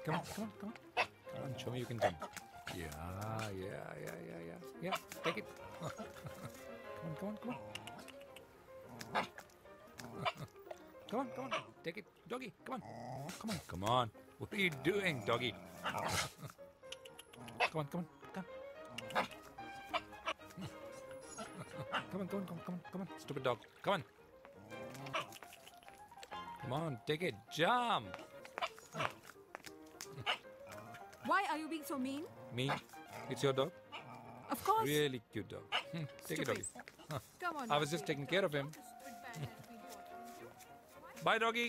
Come on, come on, come on. Come on, show me you can jump. Yeah. Take it. Come on. Come on. Take it, doggy. Come on. What are you doing, doggy? Come on. Come on, stupid dog. Come on, take it. Jump. Why are you being so mean? Me? It's your dog? Of course. Really cute dog. Take it, doggy. Come on. I was just taking care of him. Bye, doggy.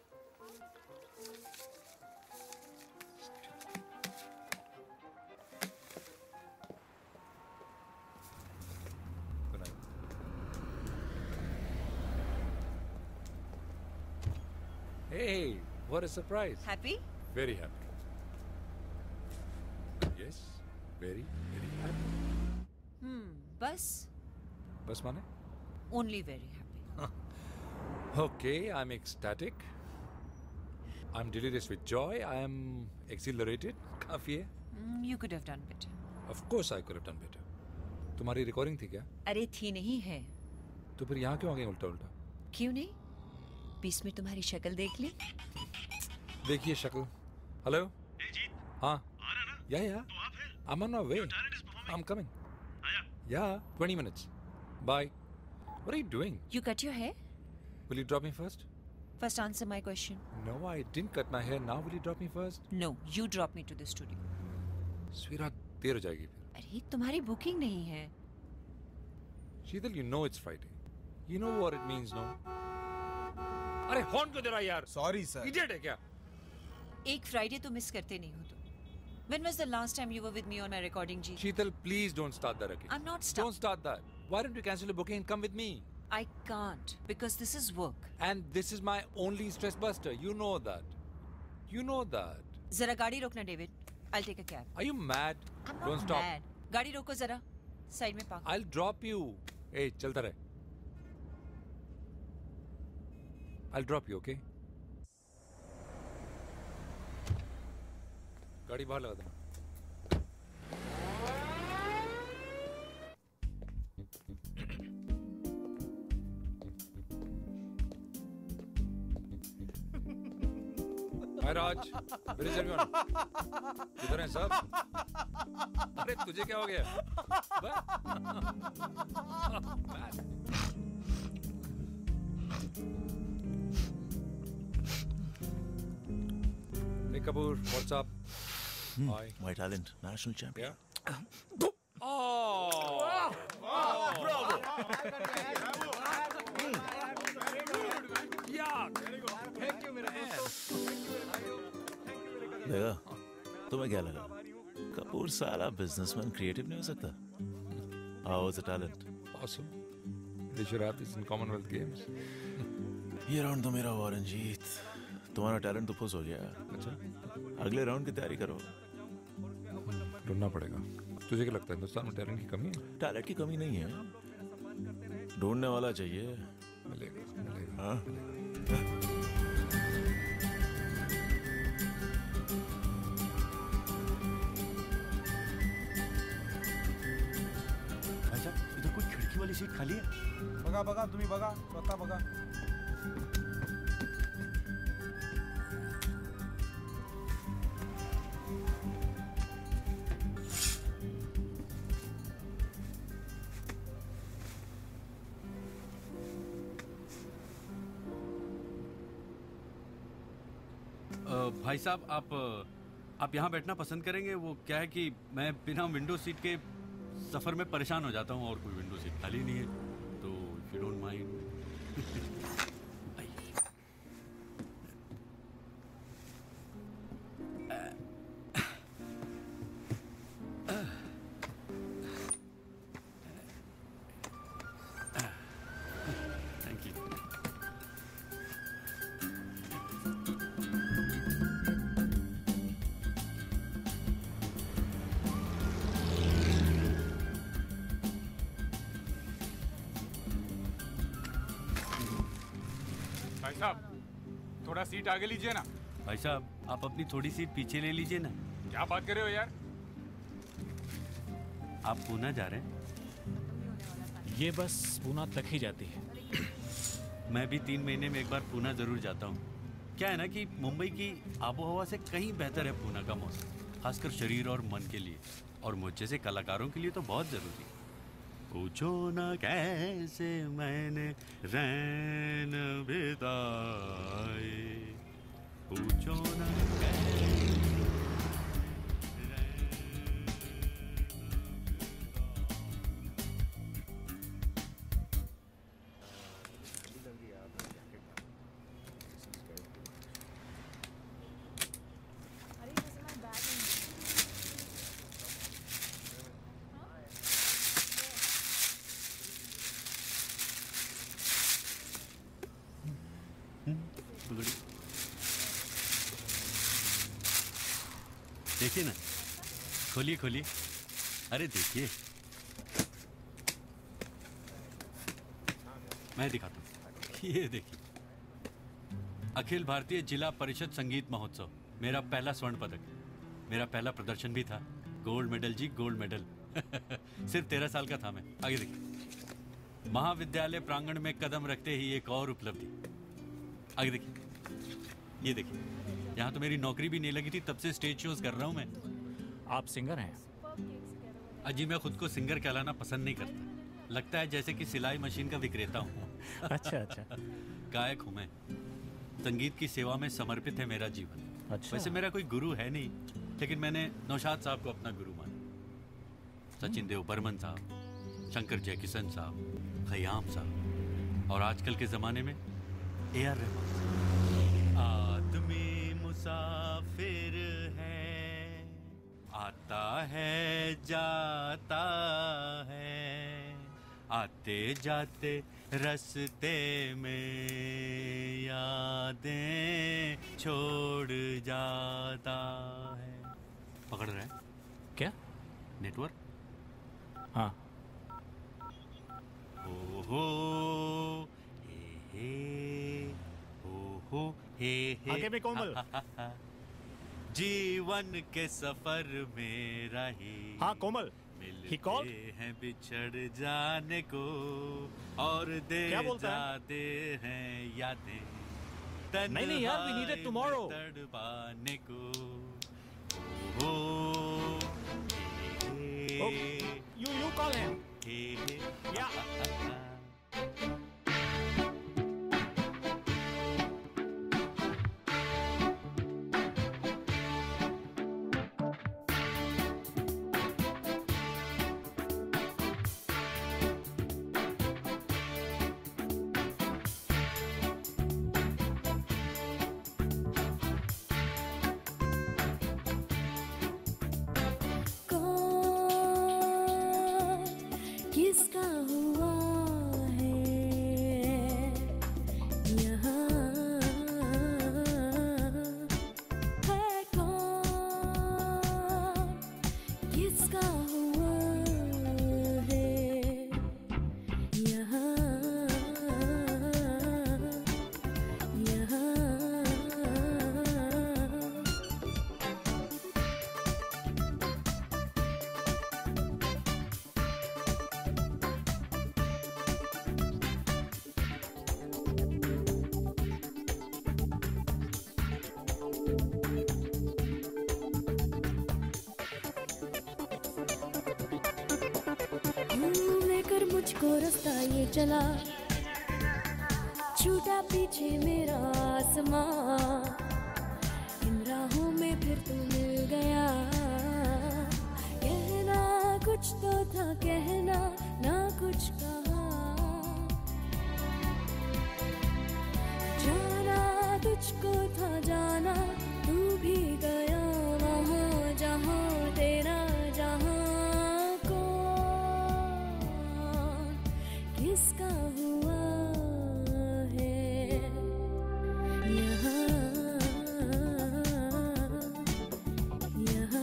Good night. Hey, what a surprise. Happy? Very happy. Yes, very happy. बस बस माने? only very happy. Okay, I'm ecstatic. I'm delirious with joy. I am exhilarated. काफी है. You could have done better. Of course I could have done better. तुम्हारी recording थी क्या? अरे थी नहीं है. तो फिर यहाँ क्यों आ गई उल्टा? क्यों नहीं? 20 मिनट तुम्हारी शक्ल देख ली. देखिए शक्ल. हेलो. जीत. हाँ. आ रहा ना? या. तो आप फिर? I'm on my way. Your talent is performing. I'm coming. आया. Yeah, 20 minutes. Bye. What are you doing? You cut your hair? Will you drop me first? First answer my question. No, I didn't cut my hair. Now will you drop me first? No, you drop me to the studio. Sweetheart, देर हो जाएगी फिर. अरे तुम्हारी booking नहीं है. Sheetal, you know it's Friday. You know what it means, no? अरे horn क्यों दे रहा है यार? Sorry, sir. Idiot है क्या? एक फ्राइडे तो मिस करते नहीं हो तुम. When was the last time you were with me on my recording, Ji? Sheetal, please don't start that again. I'm not Don't start that. Why don't you cancel the booking and come with me? I can't because this is work. And this is my only stress buster. You know that. You know that. जरा गाड़ी रोकना, David. I'll take a cab. Are you mad? I'm Don't not stop. mad. गाड़ी रोको जरा. Side में park. I'll drop you. Hey, चलता रहे. I'll drop you, okay? गाड़ी बाहर लगा देना. Hi Raj, where is everyone? किधर हैं सब? अरे तुझे क्या हो गया? Hey Kapoor, what's up? Hi. My talent, national champion. Yeah. Oh! Bravo! Yeah. देखा? तुम्हें क्या लगा? कपूर साला बिजनेसमैन क्रिएटिव नहीं हो सकता? How was the talent? Awesome. They should have this in Commonwealth Games. ये राउंड तो मेरा हुआ रंजीत. तुम्हारा टैलेंट तो फुस हो गया. अच्छा. अगले राउंड की तैयारी करो. ढूंढना पड़ेगा. तुझे क्या लगता है हिंदुस्तान में टैलेंट की कमी है? टैलेंट की कमी नहीं है. ढूंढने वाला चाहिए. मिलेगा. हाँ? अच्छा, इधर कोई खिड़की वाली सीट खाली है? बघा तुम्ही बघा स्वतः बघा. भाई साहब, आप यहाँ बैठना पसंद करेंगे? वो क्या है कि मैं बिना विंडो सीट के सफर में परेशान हो जाता हूँ और कोई विंडो सीट खाली नहीं है, तो if you don't mind. Thank you. भाई साहब, थोड़ा सीट आगे लीजिए ना. भाई साहब आप अपनी थोड़ी सी पीछे ले लीजिए ना। क्या बात कर रहे हो यार? आप पूना जा रहे हैं? ये बस पूना तक ही जाती है। मैं भी 3 महीने में एक बार पूना जरूर जाता हूँ। क्या है ना कि मुंबई की आबोहवा से कहीं बेहतर है पूना का मौसम, खासकर शरीर और मन के लिए, और मुझ जैसे कलाकारों के लिए तो बहुत जरूरी है। पूछो ना कैसे मैंने रैन बिताए, पूछो ना कैसे देखिए ना, खोलिए खोलिए, अरे देखिए, मैं दिखाता हूँ, ये देखिए, अखिल भारतीय जिला परिषद संगीत महोत्सव, मेरा पहला स्वर्ण पदक, मेरा पहला प्रदर्शन भी था, गोल्ड मेडल जी, गोल्ड मेडल। सिर्फ 13 साल का था मैं। आगे देखिए, महाविद्यालय प्रांगण में कदम रखते ही एक और उपलब्धि। आगे देखिए, ये देखिए, यहाँ तो मेरी नौकरी भी नहीं लगी थी, तब से स्टेज शोज कर रहा हूँ मैं। आप सिंगर हैं? अजी मैं खुद को सिंगर कहलाना पसंद नहीं करता, लगता है जैसे कि सिलाई मशीन का विक्रेता हूँ। अच्छा अच्छा। गायक हूँ मैं, संगीत की सेवा में समर्पित है मेरा जीवन। अच्छा। वैसे मेरा कोई गुरु है नहीं, लेकिन मैंने नौशाद साहब को अपना गुरु माना, सचिन देव बर्मन साहब, शंकर जयकिशन साहब, खयाम साहब, और आजकल के जमाने में AR रहमान। आदमी मुसाफिर है, आता है जाता है, आते जाते रास्ते में यादें छोड़ जाता है। पकड़ रहा है क्या? नेटवर्क? हाँ। ओहो हे ओहो हे आगे में कोमल। जीवन के सफर में रही। हाँ कोमल। He called? मिलते हैं बिछड़ जाने को और दे क्या बोलता है? जाते हैं यादें। नहीं यार, we need it tomorrow. तड़पाने को। ओहो Oh, you call him. Yeah. किसका हुआ है यहाँ है कौन, किसका हुआ है यहाँ यहाँ। लेकर मुझको रास्ता ये चला, छूटा पीछे मेरा आसमां, इन राहों में फिर तू मिल गया। कहना कुछ तो था, कहना ना कुछ कहा, जाना तुझको था जाना, तू भी गया वहाँ जहाँ तेरा जहाँ। किसका हुआ है यहाँ यहाँ।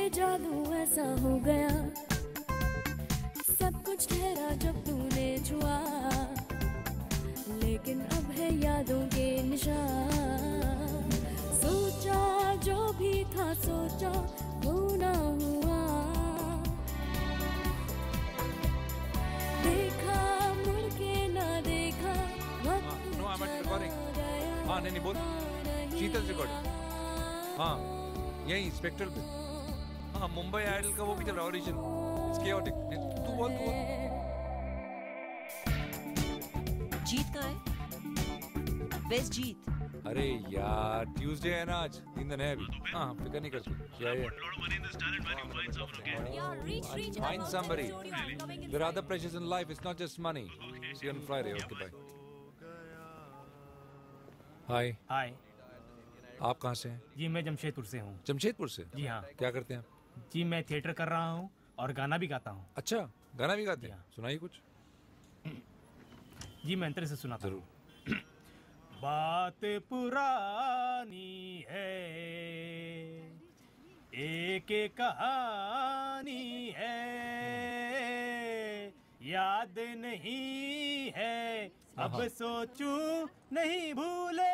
जादू ऐसा हो गया, सब कुछ ठहरा जब तूने छुआ, लेकिन अब है यादों के निशान। सोचा जो भी था सोचा वो ना हुआ, देखा मुड़ के ना देखा, वक्त No, I'm चला recording. गया। हाँ नहीं बोल, शीतल रिकॉर्डिंग। हाँ यही स्पेक्ट्रल पे। हाँ मुंबई आइडल का वो भी चल रहा है ऑडिशन। It's chaotic. तू बोल। जीत कहाँ है? Where's जीत? अरे यार ट्यूसडे है ना आज, 3 दिन है अभी। हाँ फिक्र नहीं कर तू। Find somebody. There are other pressures in life. It's not just money. See you on Friday. Okay, bye. Hi. हाय आप कहाँ से हैं? जी, मैं जमशेदपुर से हूँ। जमशेदपुर से? जी हाँ। क्या करते हैं? जी, मैं थिएटर कर रहा हूँ और गाना भी गाता हूँ। अच्छा गाना भी गाते हैं? हाँ। सुनाइए कुछ। जी, मैं अंतर से सुनाता हूँ। जरूर। बात पुरानी है, एक कहानी है, याद नहीं है, अब सोचूं नहीं भूले,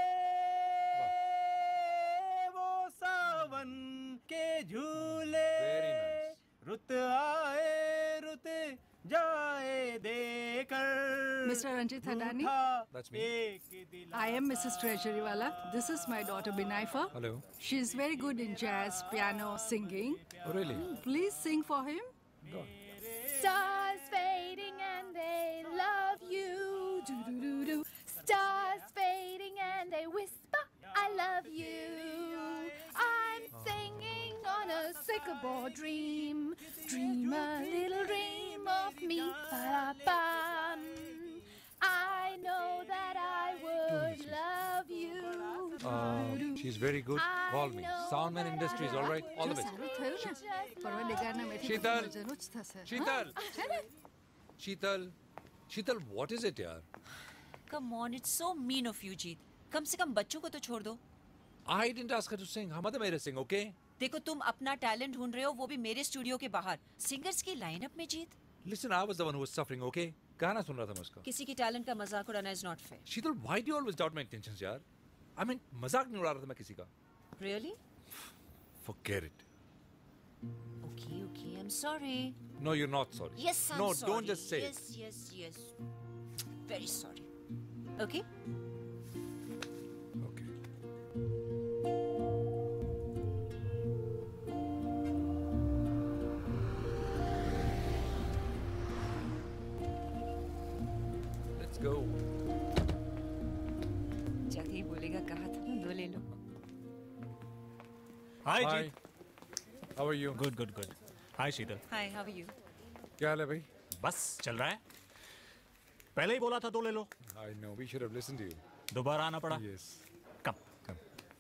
वो सावन के झूले, रुत आए रुत जाए देकर। Mr. Ranjit Hadani? That's me. I am Mrs. Treasurywala. This is my daughter Binaifa. Hello. She is very good in jazz, piano, singing. Oh really? Please sing for him. Go. Stars fading and they love you. Do do do do. Stars fading and they whisper, I love you. I'm singing on a sycamore dream. Dream a little dream of me. Ba-da-bum. I know that I would love you. She's very good. Call me. Soundman Industries. All right. All the best. Sheetal. Sheetal, what is it, yaar? Come on, it's so mean of you, जीत। कम से कम बच्चों को तो छोड़ दो। I didn't ask her to sing. हम मत मेरे sing, okay? देखो तुम अपना टैलेंट ढूंढ रहे हो, वो भी मेरे स्टूडियो के बाहर, सिंगर्स की लाइनअप में जीत। Listen, I was the one who was suffering, okay? गाना सुन रहा था मैं उसका। किसी की टैलेंट का मजाक उड़ाना is not fair. Sheetal, why do you always doubt my intentions, यार? I mean, मजाक नहीं उड़ा रहा था मैं किसी का। Really? Forget it. Okay, okay, I'm sorry. No, you're not sorry. Yes, I'm no, sorry. don't just say it. Yes. Very sorry. Okay? Okay. Let's go. जब ही बोलेगा कहा था ना, 2 ले लो। Hi Hi. जी। How are you? Good hi Sheetal. Hi, how are you? क्या हाल है भाई? बस चल रहा है, पहले ही बोला था 2 ले लो। I know, we should have listened to you. दोबारा आना पड़ा। Yes. Come Come.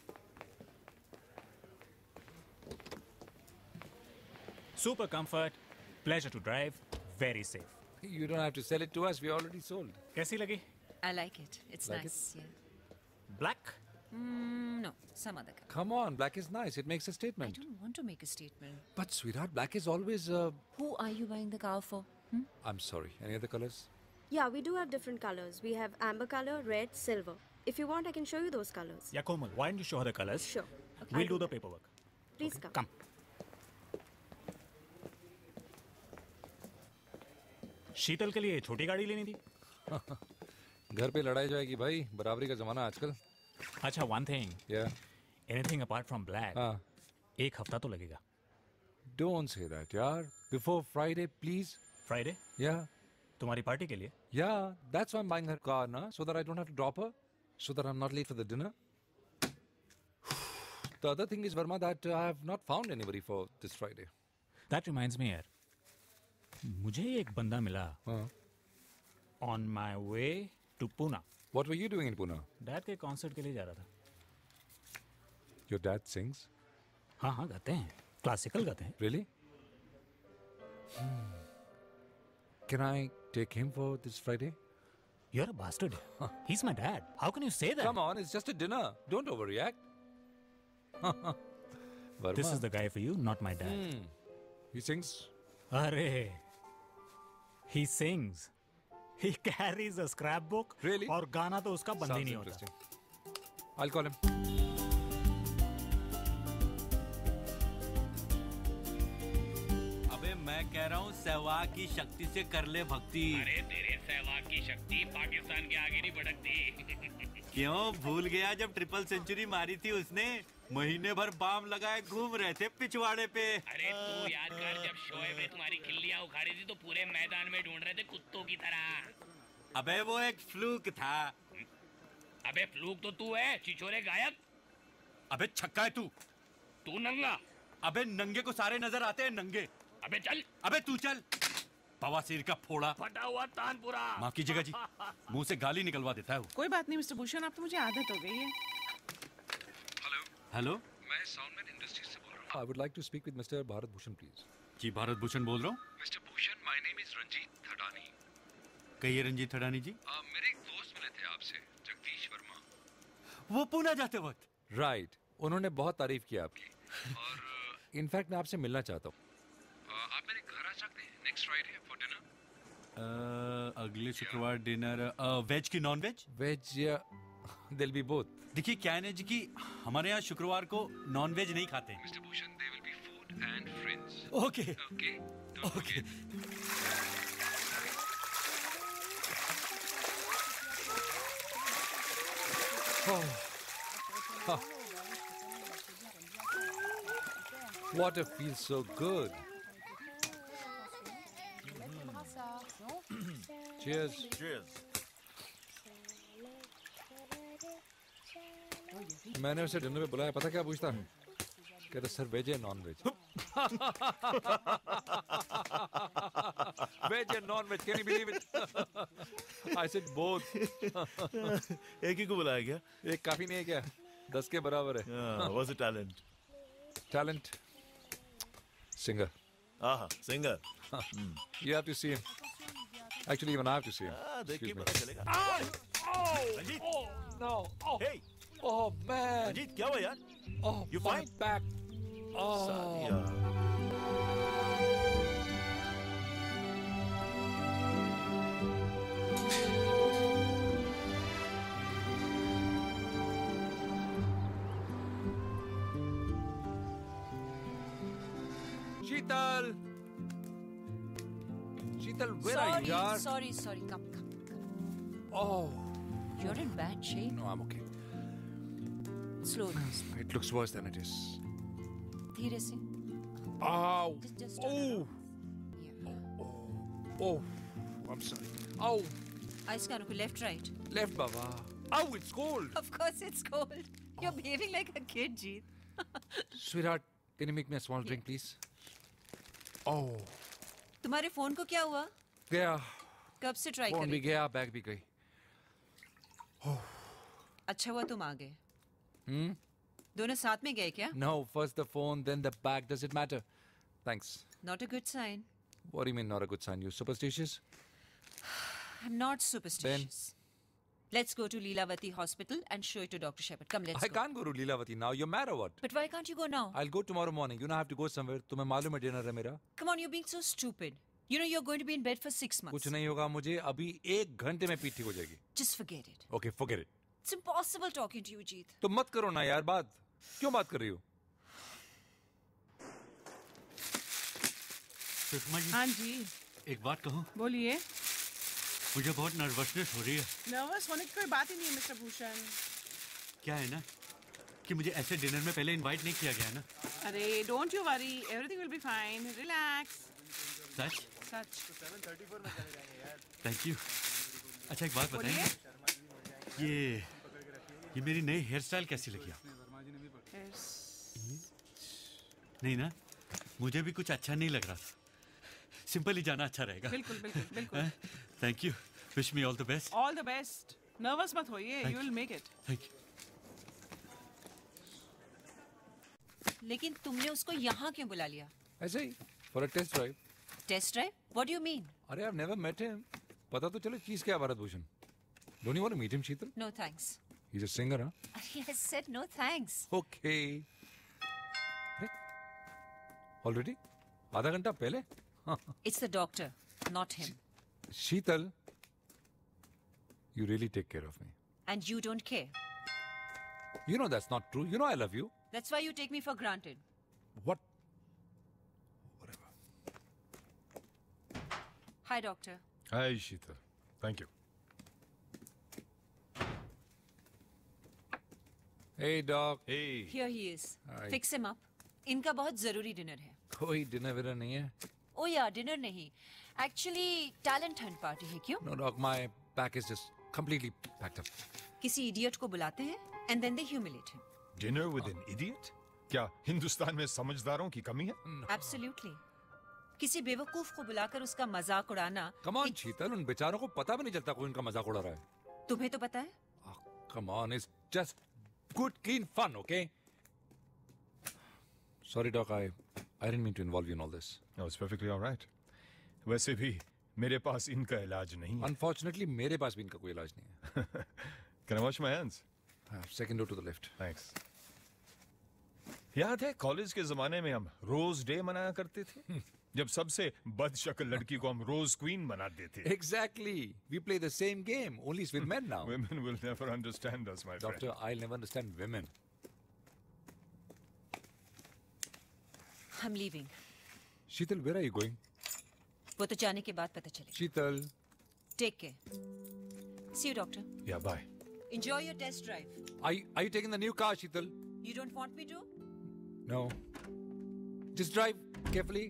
Super comfort, pleasure to drive, very safe. You don't have to sell it to us. We already sold. कैसी लगी? I like it. It's Like nice. Yeah. Black? No, some other color. Come on, black is nice. It makes a I statement. don't want to make a statement. But sweetheart, black is always. Who are you buying the car for? I'm sorry. Any other colors? Yeah, we do have different colors. We have amber color, red, silver. If you want, I can show you those colors. या कोमल, why don't you show her the colors? Sure. We'll do the paperwork. Please come. Come. शीतल के लिए छोटी गाड़ी लेनी थी। घर पे लड़ाई जाएगी भाई, बराबरी का जमाना आजकल। अच्छा, one thing, Yeah. Anything apart from black, हाँ. 1 हफ्ता तो लगेगा। Don't say that, यार. Before Friday, please. Friday Yeah. तुम्हारी पार्टी के लिए? Yeah. That's why I'm buying her car, na? So that I don't have to drop her. So that I'm not late for the dinner. The other thing is, Verma, that I have not found anybody for this Friday. That reminds me यार, मुझे एक बंदा मिला on my way to Pune. What were you doing in Pune? Dad के concert के लिए जा रहा था। Your dad sings? हाँ गाते हैं, क्लासिकल गाते हैं। Really? Can I take him for this Friday? You're a bastard. He's my dad. How can you say that? Come on, it's just a dinner. Don't overreact. This is the guy for you, not my dad. He sings. Arey, he sings. He carries a scrapbook. Really? और गाना तो उसका बंद ही Sounds नहीं होता. interesting. I'll call him. अबे मैं कह रहा हूँ सहवाग की शक्ति से कर ले भक्ति. अरे तेरे सहवाग की शक्ति पाकिस्तान के आगे नहीं बढ़ती. क्यों भूल गया जब ट्रिपल सेंचुरी मारी थी उसने? महीने भर बाम लगाए घूम रहे थे पिछवाड़े पे. अरे तू याद कर जब शोएब ने तुम्हारी खिल्लियां उखाड़ी थी तो पूरे मैदान में ढूंढ रहे थे कुत्तों की तरह. अबे वो एक फ्लूक था. अबे फ्लूक तो तू है, छिछोरे गायक. अबे छक्का है तू. तू नंगा. अबे नंगे को सारे नजर आते हैं नंगे. अबे चल. अबे तू चल. बवासीर का फोड़ा. फटा हुआ तानपुरा. माँ की जगह जी. मुंह से गाली निकलवा देता है वो. कोई बात नहीं मिस्टर भूषण, अब तो मुझे आदत हो गई है. हेलो. मैं साउंडमैन इंडस्ट्रीज से बोल रहा हूँ. I would like to speak with Mr. Bharat Bhushan, please. जी भारत भूषण बोल रहा हूँ. Mr. Bhushan, my name is Ranjit Thadani. कहिए रंजीत थडानी जी. मेरे एक दोस्त मिले थे आपसे, जगदीश वर्मा. वो पुणे जाते वक्त. राइट. उन्होंने बहुत तारीफ की आपकी. और इनफैक्ट मैं आपसे मिलना चाहता हूँ. आप मेरे घर आ सकते हैं नेक्स्ट फ्राइडे फॉर डिनर. अगले शुक्रवार डिनर वेज की नॉन वेज. वेज या दिल भी बोथ. देखिए क्या है ना जी कि हमारे यहाँ शुक्रवार को नॉन वेज नहीं खाते हैं. Mister Bhushan, they will be food and friends. Okay. Okay. Okay. Water feels so good. Cheers. Cheers. मैंने उसे डिनर पे बुलाया, पता क्या पूछता? कहता सर वेज है नॉन वेज. वेज है non veg, can you believe it? I said both. एक ही को बुलाया क्या? एक काफी नहीं है क्या? 10 के बराबर है. What's the talent? Talent? Singer. Singer. You have to see him. Actually, even I have to see him. देख के Excuse me. पता चलेगा. Rajit. Oh no. Oh. Hey. Oh man. Rajit, क्या हुआ यार? Oh, You my fine? back. Oh. Sadia. Sheetal. Sheetal, where are you, yaar? Sorry. Come. Oh. You're in bad shape. No, I'm okay. Slow down. It looks worse than it is. धीरे से. Ow. Just Oh. Yeah. Oh. I'm sorry. Ow. Ice can left, right. Left, Baba. Ow, it's cold. Of course it's cold. You're behaving like a kid, Jeet. Sweetheart, can you make me a small drink, please? Oh. तुम्हारे phone को क्या हुआ? गया. कब से try phone भी कर? गया, बैग भी गई. अच्छा हुआ तुम आ गए. Hmm? दोनों साथ में गए क्या? No, first the phone, then the bag. Does it matter? Thanks. Not a good sign. What do you mean, not a good sign? You superstitious? I'm not superstitious. Let's go to Leelavati Hospital and show it to Dr. Shepard. Come, let's I go. can't go to Leelavati now. You're mad or what? But why can't you go now? I'll go tomorrow morning. You know I have to go somewhere. तुम्हें मालूम है dinner है मेरा? Come on, you're being so stupid. You know you're going to be in bed for 6 months. कुछ नहीं होगा मुझे. अभी 1 घंटे में पीठ ठीक हो जाएगी. Just forget it. Okay, forget it. It's impossible talking to you, Jeet. तो मत करो ना यार बात. क्यों बात कर रही हो? सुषमा जी. हाँ जी. एक बात कहूँ. बोलिए. मुझे बहुत नर्वसनेस हो रही है. नर्वस होने की कोई बात ही नहीं है मिस्टर भूषण. क्या है ना कि मुझे ऐसे डिनर में पहले इनवाइट नहीं किया गया ना. अरे don't you worry, everything will be fine. Relax. सच. 7:34 में चले जाएंगे यार. Thank you. अच्छा एक बात बताइए. ये मेरी नई हेयर स्टाइल कैसी लगी आपको? नहीं ना, मुझे भी कुछ अच्छा नहीं लग रहा था. सिंपल ही जाना अच्छा रहेगा. बिल्कुल. Thank you. Wish me all the best. All the best. Nervous मत होइए, you will make it. Thank you. लेकिन तुमने उसको यहाँ क्यों बुला लिया? ऐसे ही for a test drive. Test drive? What do you mean? अरे I've never met him. पता तो चलो चीज क्या है Bharat Bhushan. Don't you want to meet him, Sheetal? No thanks. He's a singer, huh? I said no thanks. Okay. अरे already? आधा घंटा पहले? It's the doctor, not him. Sheetal, you really take care of me. And you don't care. You know that's not true. You know I love you. That's why you take me for granted. What? Hi, doctor. Hi, Sheetal. Thank you. Hey, doc. Hey. Here he is. Hi. Fix him up. इनका बहुत जरूरी dinner है. कोई dinner winner नहीं है. Oh yeah, dinner नहीं. Actually, talent hunt party है क्यों? No, doc. My back is just completely packed up. किसी idiot को बुलाते हैं and then they humiliate him. Dinner with an idiot? क्या हिंदुस्तान में समझदारों की कमी है? Absolutely. किसी बेवकूफ को बुलाकर उसका मजाक उड़ाना. Come on, शीतल. उन बेचारों को पता भी नहीं चलता कोई उनका मजाक उड़ा रहा है. तुम्हें तो पता है? Come on, it's just good, clean fun, okay? Sorry, doc. I didn't mean to involve you in all this. No, it's perfectly all right. वैसे भी मेरे पास इनका इलाज नहीं है. Unfortunately, मेरे पास भी इनका कोई इलाज नहीं है. Can I wash my hands? Second door to the left. Thanks. याद है कॉलेज के जमाने में हम रोज डे मनाया करते थे जब सबसे बदशक्ल लड़की को हम रोज क्वीन बनाते थे. Exactly. We play the same game, only it's with men now. Women will never understand us, my Doctor, friend. I'll never understand women. I'm leaving. Sheetal, where are you going? वो तो जाने के बाद पता चलेगा. Sheetal. Take care. See you, doctor. Yeah, bye. Enjoy your test drive. Are you taking the new car, Sheetal? You don't want me to? No. Just drive carefully.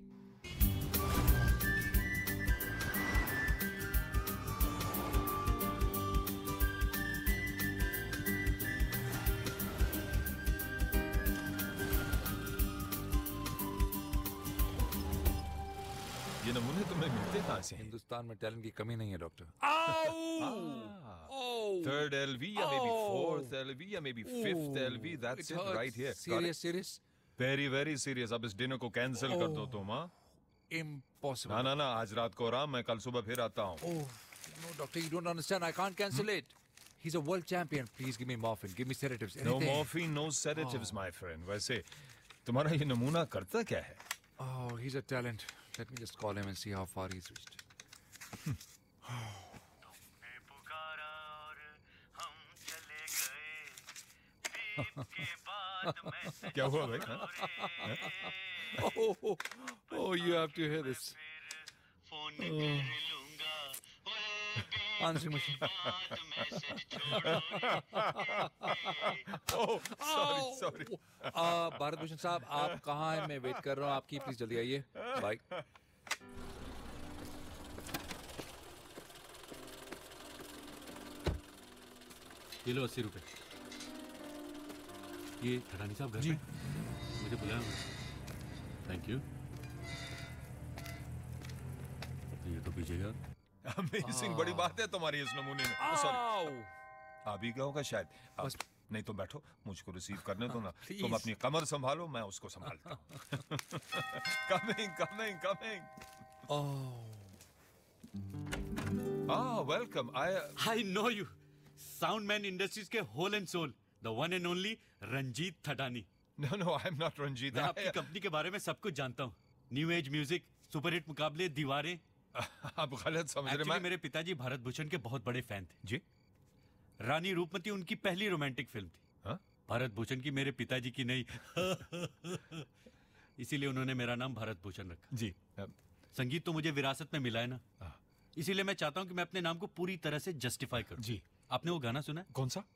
ये नमूने तुम्हें मिलते कहाँ से हैं? हिंदुस्तान में टैलेंट की कमी नहीं है, डॉक्टर. Third LV या maybe fourth LV या maybe fifth LV. That's it right here. Serious? Very, very serious. अब इस डिनर को कैंसिल कर दो तुम, हाँ? Impossible. ना, आज रात को आराम, मैं कल सुबह फिर आता हूँ. No, doctor, you don't understand. I can't cancel it. He's a world champion. Please give me morphine. Give me sedatives. No Anything. morphine, no sedatives, my friend. वैसे तुम्हारा ये नमूना करता क्या है? Oh, he's a talent. Let me just call him and see how far he's reached. क्या हुआ भाई? Oh, you have to hear this. Answering machine. Oh, sorry. Bharat Bhushan साहब, आप कहाँ हैं? मैं वेट कर रहा हूँ आपकी. प्लीज जल्दी आइए. बाय. ये लो 80 रुपए. ये ठडानी साहब घर पे मुझे बुलाया. Thank you. ये तो पीछेगा. अमेजिंग, बड़ी बात है तुम्हारी इस नमूने में. सॉरी, आ भी गया होगा शायद. नहीं तो बैठो, मुझको रिसीव करने दो ना. तुम अपनी कमर संभालो, मैं उसको संभालता हूँ. Coming. Welcome. I know you. Soundman Industries के whole and soul, the one and only Ranjit Thadani. No, I'm not Ranjit. मैं आपकी कंपनी के बारे में सब कुछ जानता हूँ. न्यू एज म्यूजिक, सुपरहिट मुकाबले, दीवारें. आप गलत समझ रहे हैं. मेरे पिताजी भारत भूषण के बहुत बड़े फैन थे. जी. रानी रूपमती उनकी पहली रोमांटिक फिल्म थी. हाँ? भारत भूषण की मेरे पिताजी की नहीं. इसीलिए उन्होंने मेरा नाम भारत भूषण रखा. जी. संगीत तो मुझे विरासत में मिला है ना. इसीलिए मैं चाहता हूँ कि मैं अपने नाम को पूरी तरह से जस्टिफाई करूँ. जी. आपने वो गाना सुना है? कौन सा?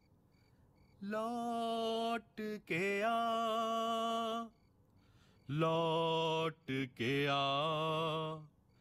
लौट के आ, लौट के आ,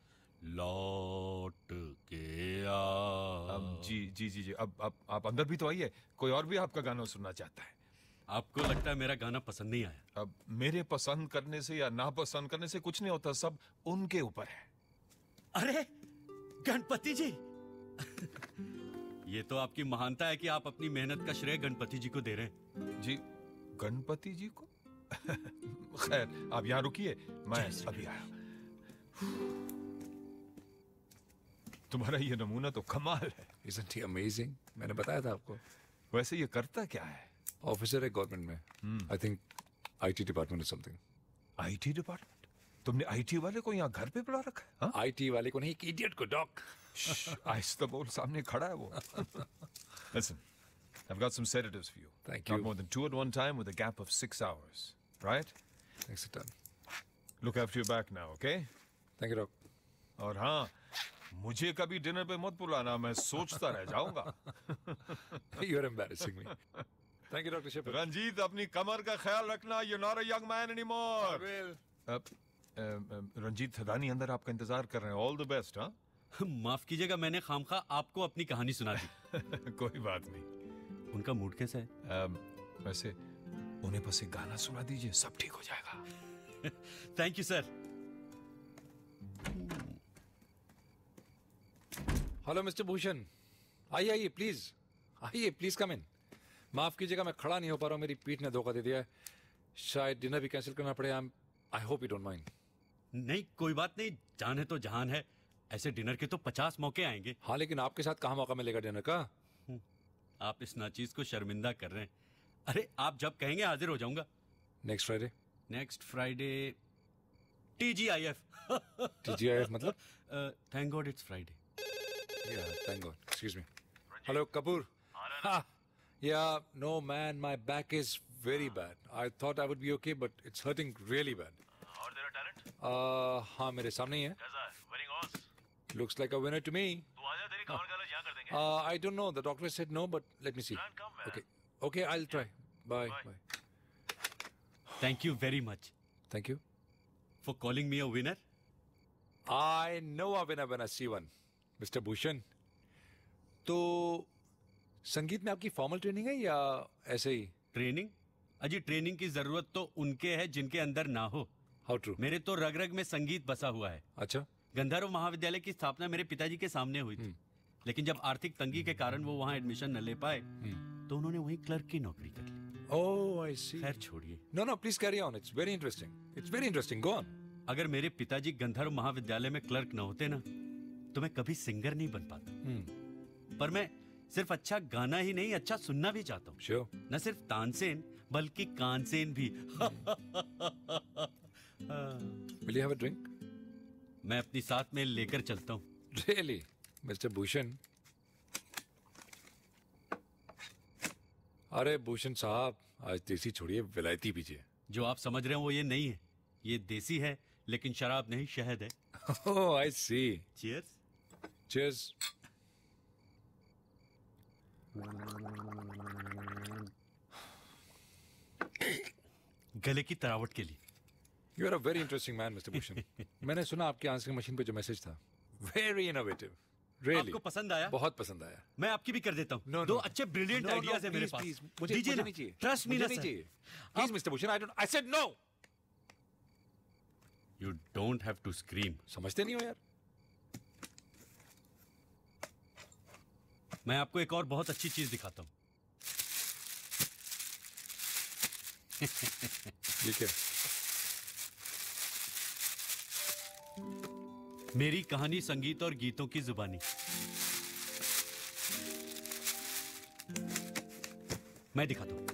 लौट के आ. जी. अब आप अंदर भी तो आइए. कोई और भी आपका गाना सुनना चाहता है. आपको लगता है मेरा गाना पसंद नहीं आया? अब मेरे पसंद करने से या ना पसंद करने से कुछ नहीं होता. सब उनके ऊपर है. अरे गणपति जी. ये तो आपकी महानता है कि आप अपनी मेहनत का श्रेय गणपति जी को दे रहे हैं. जी, गणपति जी को? खैर, आप यहाँ रुकिए, मैं अभी आया. तुम्हारा ये नमूना तो कमाल है. Isn't he amazing? मैंने बताया था आपको. वैसे ये करता क्या है? ऑफिसर है गवर्नमेंट में. I think IT department or something. IT department? तुमने आईटी वाले को यहाँ घर पे बुला रखा है? हाँ? आईटी वाले को नहीं, एक इडियट को डॉक। आहिस्ता बोल, सामने खड़ा है वो। Listen, I've got some sedatives for you. Thank Not you. more than 2 at one time with a gap of 6 hours. Right? Thanks a ton. Look after your back now, okay? Thank you, doc. और हाँ, मुझे कभी dinner पे मत बुलाना, मैं सोचता रह जाऊंगा। You're embarrassing me. Thank you, Dr. Shepard. Ranjit, अपनी कमर का ख्याल रखना। You're not a young man anymore. I will. Ranjit रानी अंदर आपका इंतजार कर रहे हैं। All the best. हाँ, माफ कीजिएगा, मैंने खामखा आपको अपनी कहानी सुना दी। कोई बात नहीं। उनका मूड कैसा है? वैसे उन्हें बस एक गाना सुना दीजिए, सब ठीक हो जाएगा। Thank you sir. Hello mister Bhushan, आइए आइए प्लीज, आइए प्लीज कम इन। माफ कीजिएगा, मैं खड़ा नहीं हो पा रहा हूँ, मेरी पीठ ने धोखा दे दिया है। शायद डिनर भी कैंसिल करना पड़े। I hope you don't mind. नहीं, कोई बात नहीं, जान है तो जहान है। ऐसे डिनर के तो 50 मौके आएंगे। हाँ, लेकिन आपके साथ कहाँ मौका मिलेगा डिनर का? आप इस नाचीज को शर्मिंदा कर रहे हैं। अरे आप जब कहेंगे हाजिर हो जाऊंगा। Next Friday? Next Friday TGIF। TGIF मतलब? Thank God it's Friday. Yeah, thank God. Excuse me. Hello, Kapoor. Yeah, no man, my back is very bad. I thought I would be okay, but it's hurting really bad. और तेरा talent हाँ, मेरे सामने ही है। कैसा है? Winning horse? Looks like a winner to me. तू आजा, तेरी कमर का इलाज यहाँ कर देंगे। I don't know. The doctor said no, but let me see. Try and come, man. Okay. Okay, I'll try. Bye. Bye. Thank you very much Thank you. for calling me a winner. I know a winner when I see one. Mr. Bhushan. तो संगीत में आपकी formal training है या ऐसे ही? Training? अजी training की जरूरत तो उनके है जिनके अंदर ना हो। How true? मेरे तो रग रग में संगीत बसा हुआ है। अच्छा। गंधर्व महाविद्यालय की स्थापना मेरे पिताजी के सामने हुई थी, लेकिन जब आर्थिक तंगी के कारण वो वहाँ एडमिशन न ले पाए तो उन्होंने वहीं क्लर्क की नौकरी कर ली। ओह, आई सी। खैर छोड़िए। No please carry on, it's very interesting. It's very interesting, go on. अगर मेरे पिताजी गंधर्व महाविद्यालय में क्लर्क न होते ना तो मैं कभी सिंगर नहीं बन पाता। पर मैं सिर्फ अच्छा गाना ही नहीं, अच्छा सुनना भी चाहता हूँ। Sure. न सिर्फ तानसेन बल्कि कानसेन भी। Will you have a drink? मैं अपनी साथ में लेकर चलता हूँ। Really, Mr. भूषण? अरे भूषण साहब, आज देसी छोड़िए, विलायती पीजिए। जो आप समझ रहे हो वो ये नहीं है, ये देसी है, लेकिन शराब नहीं, शहद है। Oh, I see. Cheers. Cheers. गले की तरावट के लिए। You are a very interesting man, Mr. Bhushan. मैंने सुना आपके आंसरिंग मशीन पे जो मैसेज था, very innovative. Really. आपको पसंद आया? बहुत पसंद आया। मैं आपकी भी कर देता हूँ। No, दो no. अच्छे ब्रिलियंट No, no, आइडियाज है मेरे please, पास। please. मुझे दीजिए ना। नहीं चाहिए। ट्रस्ट मी मुझे ना नहीं सर। चाहिए। Please, Mr. Bhushan, I said no. You don't have to scream. समझते नहीं हो यार। मैं आपको एक और बहुत अच्छी चीज दिखाता हूँ। ये क्या? मेरी कहानी संगीत और गीतों की जुबानी। मैं दिखाता हूं।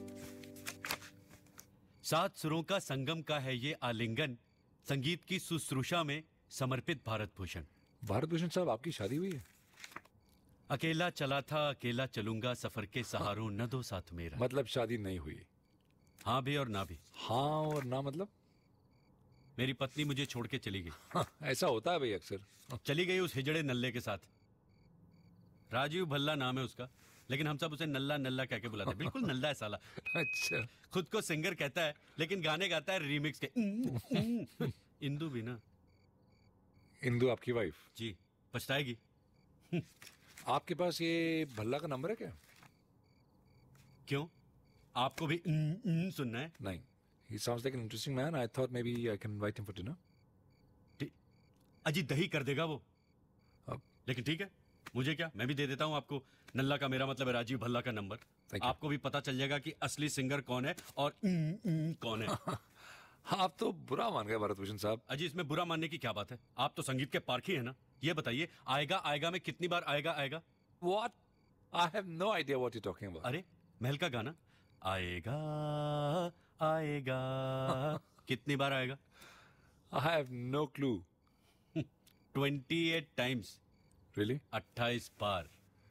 7 सुरों का संगम का है ये आलिंगन, संगीत की शुश्रूषा में समर्पित भारत भूषण। भारत भूषण साहब, आपकी शादी हुई है? अकेला चला था, अकेला चलूंगा, सफर के सहारों न दो साथ मेरा। मतलब शादी नहीं हुई? हाँ भी और ना भी। हाँ और ना मतलब? मेरी पत्नी मुझे छोड़ के चली गई। हाँ, ऐसा होता है भाई अक्सर। चली गई उस हिजड़े नल्ले के साथ। राजीव भल्ला नाम है उसका, लेकिन हम सब उसे नल्ला नल्ला कह के बुलाते हैं। बिल्कुल नल्ला है साला। अच्छा। खुद को सिंगर कहता है, लेकिन गाने गाता है रीमिक्स के। इंदु भी ना। इंदु आपकी वाइफ? जी, पछताएगी। आपके पास ये भल्ला का नंबर है क्या? क्यों, आपको भी सुनना है? नहीं। He sounds like an interesting man. I thought maybe I can invite him for dinner. अजी दही कर देगा वो। लेकिन ठीक है, मुझे क्या, मैं भी दे देता हूँ आपको नल्ला का, मेरा मतलब है राजीव भल्ला का नंबर। आपको भी पता चल जाएगा कि असली सिंगर कौन है और कौन है। हाँ, आप तो बुरा मान गए भारत भूषण साहब। अजी इसमें बुरा मानने की क्या बात है? आप तो संगीत के पारखी है ना। ये बताइए, आएगा आएगा में कितनी बार आएगा आएगा? What? I have no idea what you're talking about. अरे महल का गाना, आएगा आएगा, कितनी बार आएगा? I have no clue. 28 times. Really? 28 बार.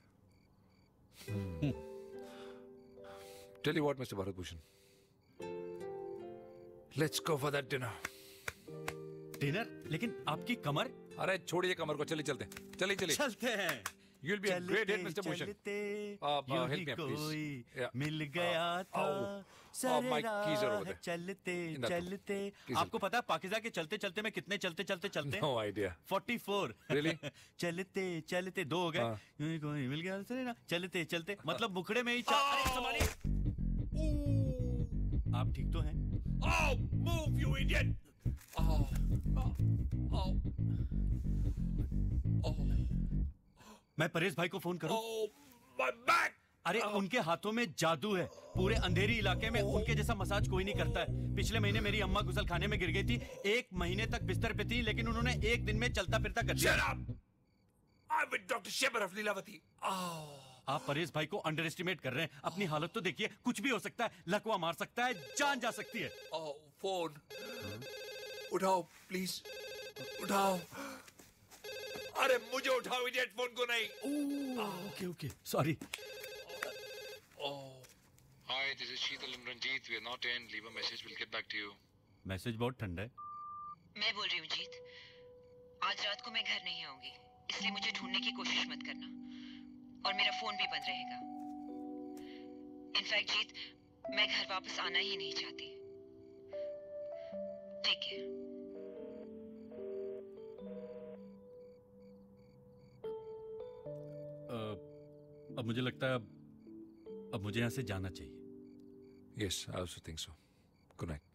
Tell you what, Mr. Bharat Bhushan. Let's go for that dinner. Dinner? लेकिन आपकी कमर? अरे छोड़िए कमर को, चलिए चलते हैं. चलते हैं. You'll be a great hit, Mr. Bhushan. Help me, please. Yeah. मिल गया था. Oh, my keys are over there. चलते. आपको पता है पाकिज़ा के चलते मैं कितने चलते? No idea. 44. Really? चलते 2 हो गए. कोई मिल गया ना. चलते मतलब मुखड़े में ही अरे संभालिए. आप ठीक तो हैं? Oh, move, you idiot! मैं परेश भाई को फोन करूं? My back! अरे उनके हाथों में जादू है. पूरे अंधेरी इलाके में उनके जैसा मसाज कोई नहीं करता है. पिछले महीने मेरी अम्मा गुसल खाने में गिर गई थी. 1 महीने तक बिस्तर पे थी, लेकिन उन्होंने 1 दिन में चलता फिरता कर दिया. Shut up! I'm with Dr. Shepherd of Lilavati. आप परेश भाई को अंडर एस्टिमेट कर रहे हैं. अपनी हालत तो देखिए. कुछ भी हो सकता है. लकवा मार सकता है. जान जा सकती है. फोन उठाओ प्लीज. उठाओ. अरे मुझे उठाओ इडियट, फोन को नहीं. Okay sorry. Hi, this is Sheetal and Ranjit. We are not in. Leave a message. We'll get back to you. Message बहुत ठंडा है. मैं बोल रही हूँ जीत, आज रात को मैं घर नहीं आऊंगी, इसलिए मुझे ढूंढने की कोशिश मत करना. और मेरा फोन भी बंद रहेगा. इनफैक्ट जीत, मैं घर वापस आना ही नहीं चाहती. ठीक है. अब मुझे लगता है अब मुझे यहाँ से जाना चाहिए. Yes, I also think so. Good night.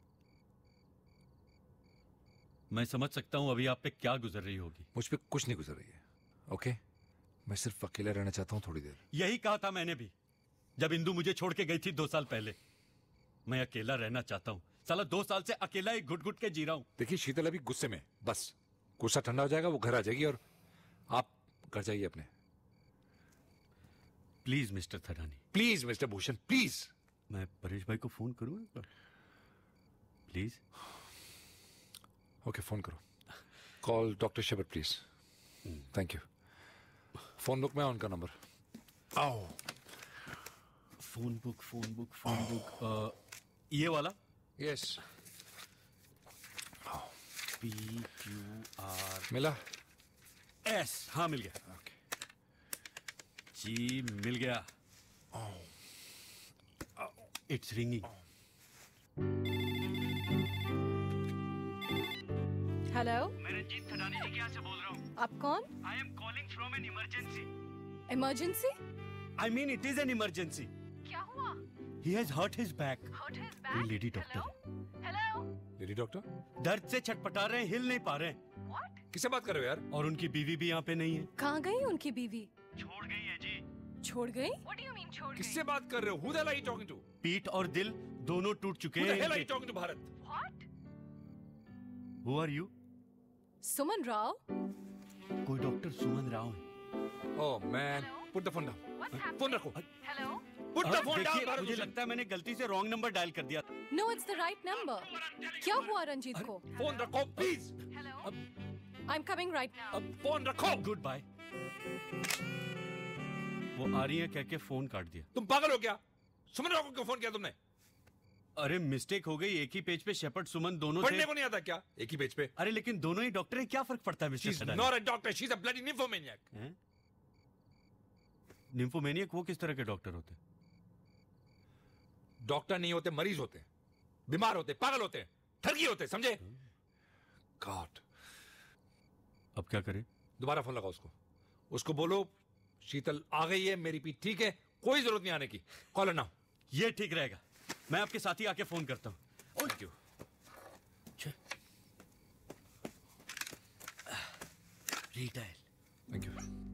मैं समझ सकता हूँ अभी आप पे क्या गुजर रही होगी. मुझ पे कुछ नहीं गुजर रही है. ओके? मैं सिर्फ अकेला रहना चाहता हूँ थोड़ी देर. यही कहा था मैंने भी, जब इंदु मुझे छोड़ के गई थी 2 साल पहले. मैं अकेला रहना चाहता हूँ. साला 2 साल से अकेला ही घुट के जी रहा हूँ. देखिए शीतल अभी गुस्से में. बस गुस्सा ठंडा हो जाएगा, वो घर आ जाएगी और आप घर जाइए अपने. Please mister Tharani. Please mister Bhushan, please. मैं परेश भाई को फोन करूँ? प्लीज. ओके, फोन करो. Call doctor Shepherd please. Thank you. Phone book में उनका नंबर. आओ. Phone book. ये वाला? यस. PQR मिला? S. हाँ मिल गया. जी मिल गया. It's ringing. हेलो, मैं रंजीत थडानी जी के यहाँ से बोल रहा हूँ. आप कौन? I am calling from an emergency. Emergency? I mean it is an emergency. क्या हुआ? He has hurt his back. Hurt his back? Lady doctor. Hello? Lady doctor? दर्द से छटपटा रहे हैं, हिल नहीं पा रहे हैं. What? किससे बात कर रहे हो यार? और उनकी बीवी भी यहाँ पे नहीं है. कहाँ गई उनकी बीवी? छोड़ गई है जी. छोड़ गई? What do you mean छोड़ गई? किससे बात कर रहे हो? Who the hell are you talking to? पीठ और दिल दोनों टूट चुके Who हैं. the hell are you talking to, Bharat? What? Who are you? सुमन राव? कोई डॉक्टर सुमन राव है. Oh man, put the phone down. Phone रखो. Hello? Put the phone down, देखिए, Bharat मुझे Bhushan. लगता है मैंने गलती से रॉन्ग नंबर डायल कर दिया. No, it's the right number. क्या हुआ रंजीत को? फोन रखो प्लीज. I'm coming right now. Phone रखो. Good bye. वो आ रही है कह के फोन काट दिया. तुम पागल हो क्या? सुमन राव को क्यों फोन किया तुमने? अरे मिस्टेक हो गई. एक ही पेज पे शेफर्ड सुमन दोनों पढ़ने थे. को नहीं आता क्या? एक ही पेज पे. अरे लेकिन दोनों ही डॉक्टर हैं, क्या फर्क पड़ता है mister She's Thadani? not a doctor. She's a bloody nymphomaniac. Nymphomaniac वो किस तरह के डॉक्टर होते हैं? डॉक्टर नहीं होते, मरीज होते हैं. बीमार होते, पागल होते, ठगी होते, समझे? गॉड. अब क्या करें? दोबारा फोन लगाओ उसको. उसको बोलो शीतल आ गई है, मेरी पीठ ठीक है, कोई जरूरत नहीं आने की. कॉल ना. ये ठीक रहेगा. मैं आपके साथ ही आके फोन करता हूँ. Thank you. रिटायल. Thank you.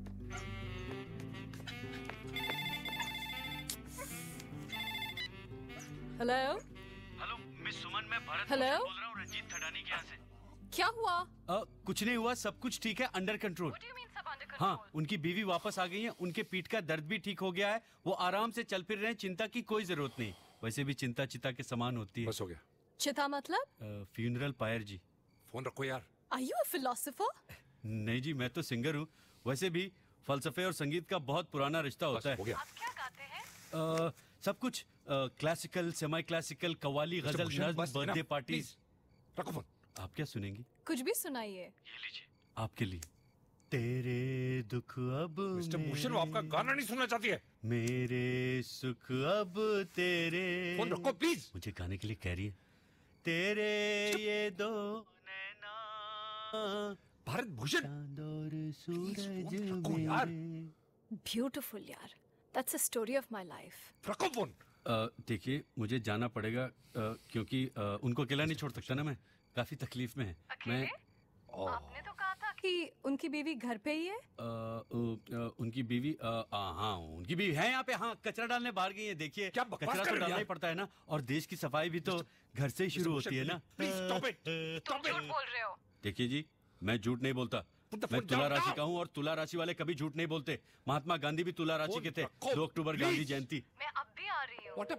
Hello? Hello miss Suman, मैं भरत हेलो? बोल रहा हूँ रंजीत थडानी के यहाँ से. क्या हुआ? कुछ नहीं हुआ. सब कुछ ठीक है. Under control. What do you mean सब under control? हाँ, उनकी बीवी वापस आ गई है. उनके पीठ का दर्द भी ठीक हो गया है. वो आराम से चल फिर रहे हैं. चिंता की कोई जरूरत नहीं. वैसे भी चिंता चिता के समान होती है. बस हो गया. चिता मतलब? फ्यूनरल पायर जी. फोन रखो यार। Are you a philosopher? नहीं जी, मैं तो सिंगर हूँ। वैसे भी फलसफे और संगीत का बहुत पुराना रिश्ता होता है। हो गया। आप क्या गाते हैं? सब कुछ क्लासिकल, सेमी क्लासिकल, कव्वाली, गजल, नज्म, बर्थडे पार्टी। रखो फोन। आप क्या सुनेंगी? कुछ भी सुनाइए। ये लीजिए। आपके लिए। तेरे दुख अब मिस्टर भूषण, वो आपका गाना नहीं सुनना चाहती है। मेरे सुख अब तेरे। फोन रखो प्लीज। मुझे गाने के लिए कह रही है। तेरे ये दो नैना। भारत भूषण। चांद और सूरज यार। Beautiful यार। That's a story of my life. रखो फोन। देखिए, मुझे जाना पड़ेगा क्योंकि उनको अकेला नहीं छोड़ सकता ना मैं। काफी तकलीफ में है। मैं आपने तो कहा था कि उनकी बीवी घर पे ही है। उनकी बीवी हाँ, उनकी बीवी है यहाँ पे। हाँ, कचरा डालने बाहर गई है। देखिए, क्या बकवास कचरा कर तो रही है डालना ही यार? पड़ता है ना। और देश की सफाई भी तो घर से ही शुरू होती है ना। तुम झूठ बोल रहे हो। देखिए जी, मैं झूठ नहीं बोलता। मैं तुला राशि का हूँ और तुला राशि वाले कभी झूठ नहीं बोलते। महात्मा गांधी भी तुला राशि के थे। 2 अक्टूबर गांधी जयंती। मैं अब भी आ रही हूँ।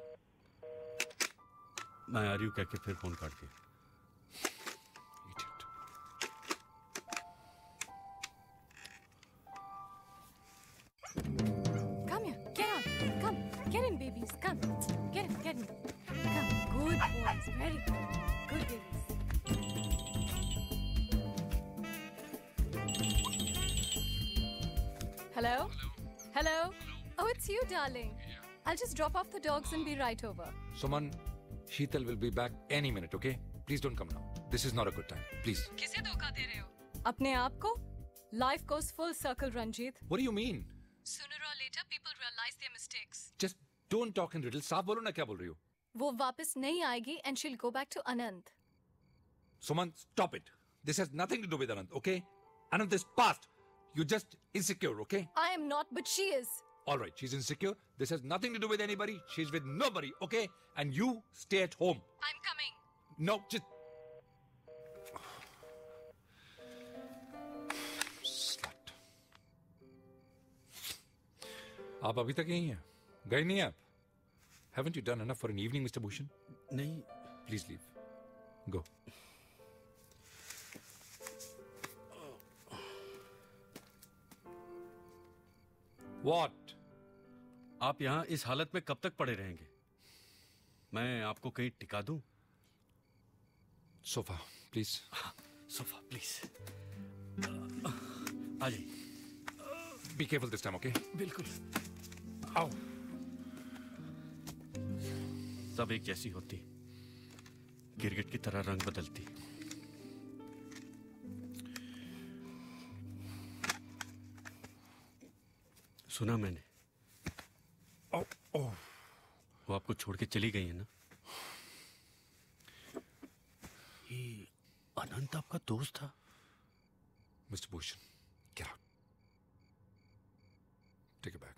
मैं आ रही हूँ कह के फिर फोन काट दिया। Come here, get up, come, get in, babies, come, get in, come, good boys, very good, good babies. Hello? Hello? Oh, it's you, darling. I'll just drop off the dogs and be right over. Suman, Sheetal will be back any minute, okay? Please don't come now. This is not a good time. Please. किसे धोखा दे रहे हो? अपने आप को? Life goes full circle, Ranjit. What do you mean? Sooner or later, people realize their mistakes. Just don't talk in riddles. साफ बोलो ना क्या बोल रही हो? वो वापस नहीं आएगी and she'll go back to Anand. Suman, stop it. This has nothing to do with Anand, okay? Anand is past. You're just insecure, okay? I am not, but she is. All right, she's insecure. This has nothing to do with anybody. She's with nobody, okay? And you stay at home. I'm coming. No, just... Slut. आप अभी तक यहीं हैं? गए नहीं आप? Haven't you done enough for an evening, Mr. Bhushan? नहीं. Please leave. Go. What? आप यहाँ इस हालत में कब तक पड़े रहेंगे? मैं आपको कहीं टिका दूं? Sofa, please. Sofa, please. आ जाइए। Be careful this time, okay? बिल्कुल। आओ। सब एक जैसी होती, गिरगिट की तरह रंग बदलती। सुना मैंने। वो आपको छोड़ के चली गई है ना? ये अनंत आपका दोस्त था? Mr. Bhushan, get out. Take it back.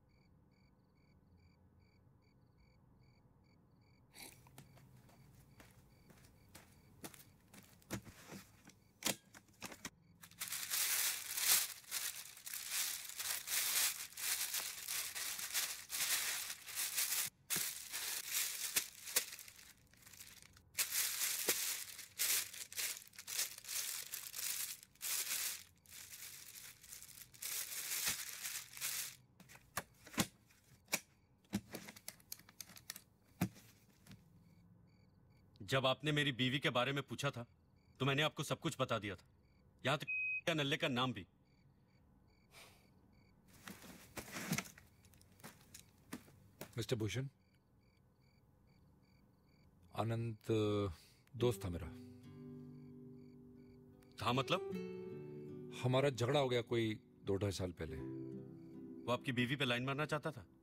जब आपने मेरी बीवी के बारे में पूछा था तो मैंने आपको सब कुछ बता दिया था, यहां तक नल्ले का नाम भी। मिस्टर भूषण, आनंद दोस्त था मेरा। था मतलब? हमारा झगड़ा हो गया कोई 2-2.5 साल पहले। वो आपकी बीवी पे लाइन मारना चाहता था?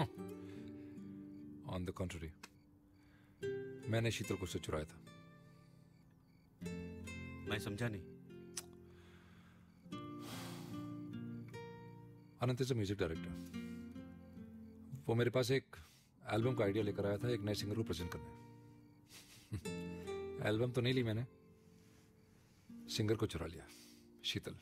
ऑन द कॉन्ट्ररी, मैंने शीतल को उससे चुराया था। मैं समझा नहीं। Anant is a music director. वो मेरे पास एक एल्बम का आइडिया लेकर आया था, एक नए सिंगर को प्रेजेंट करने। एल्बम तो नहीं ली मैंने, सिंगर को चुरा लिया, शीतल।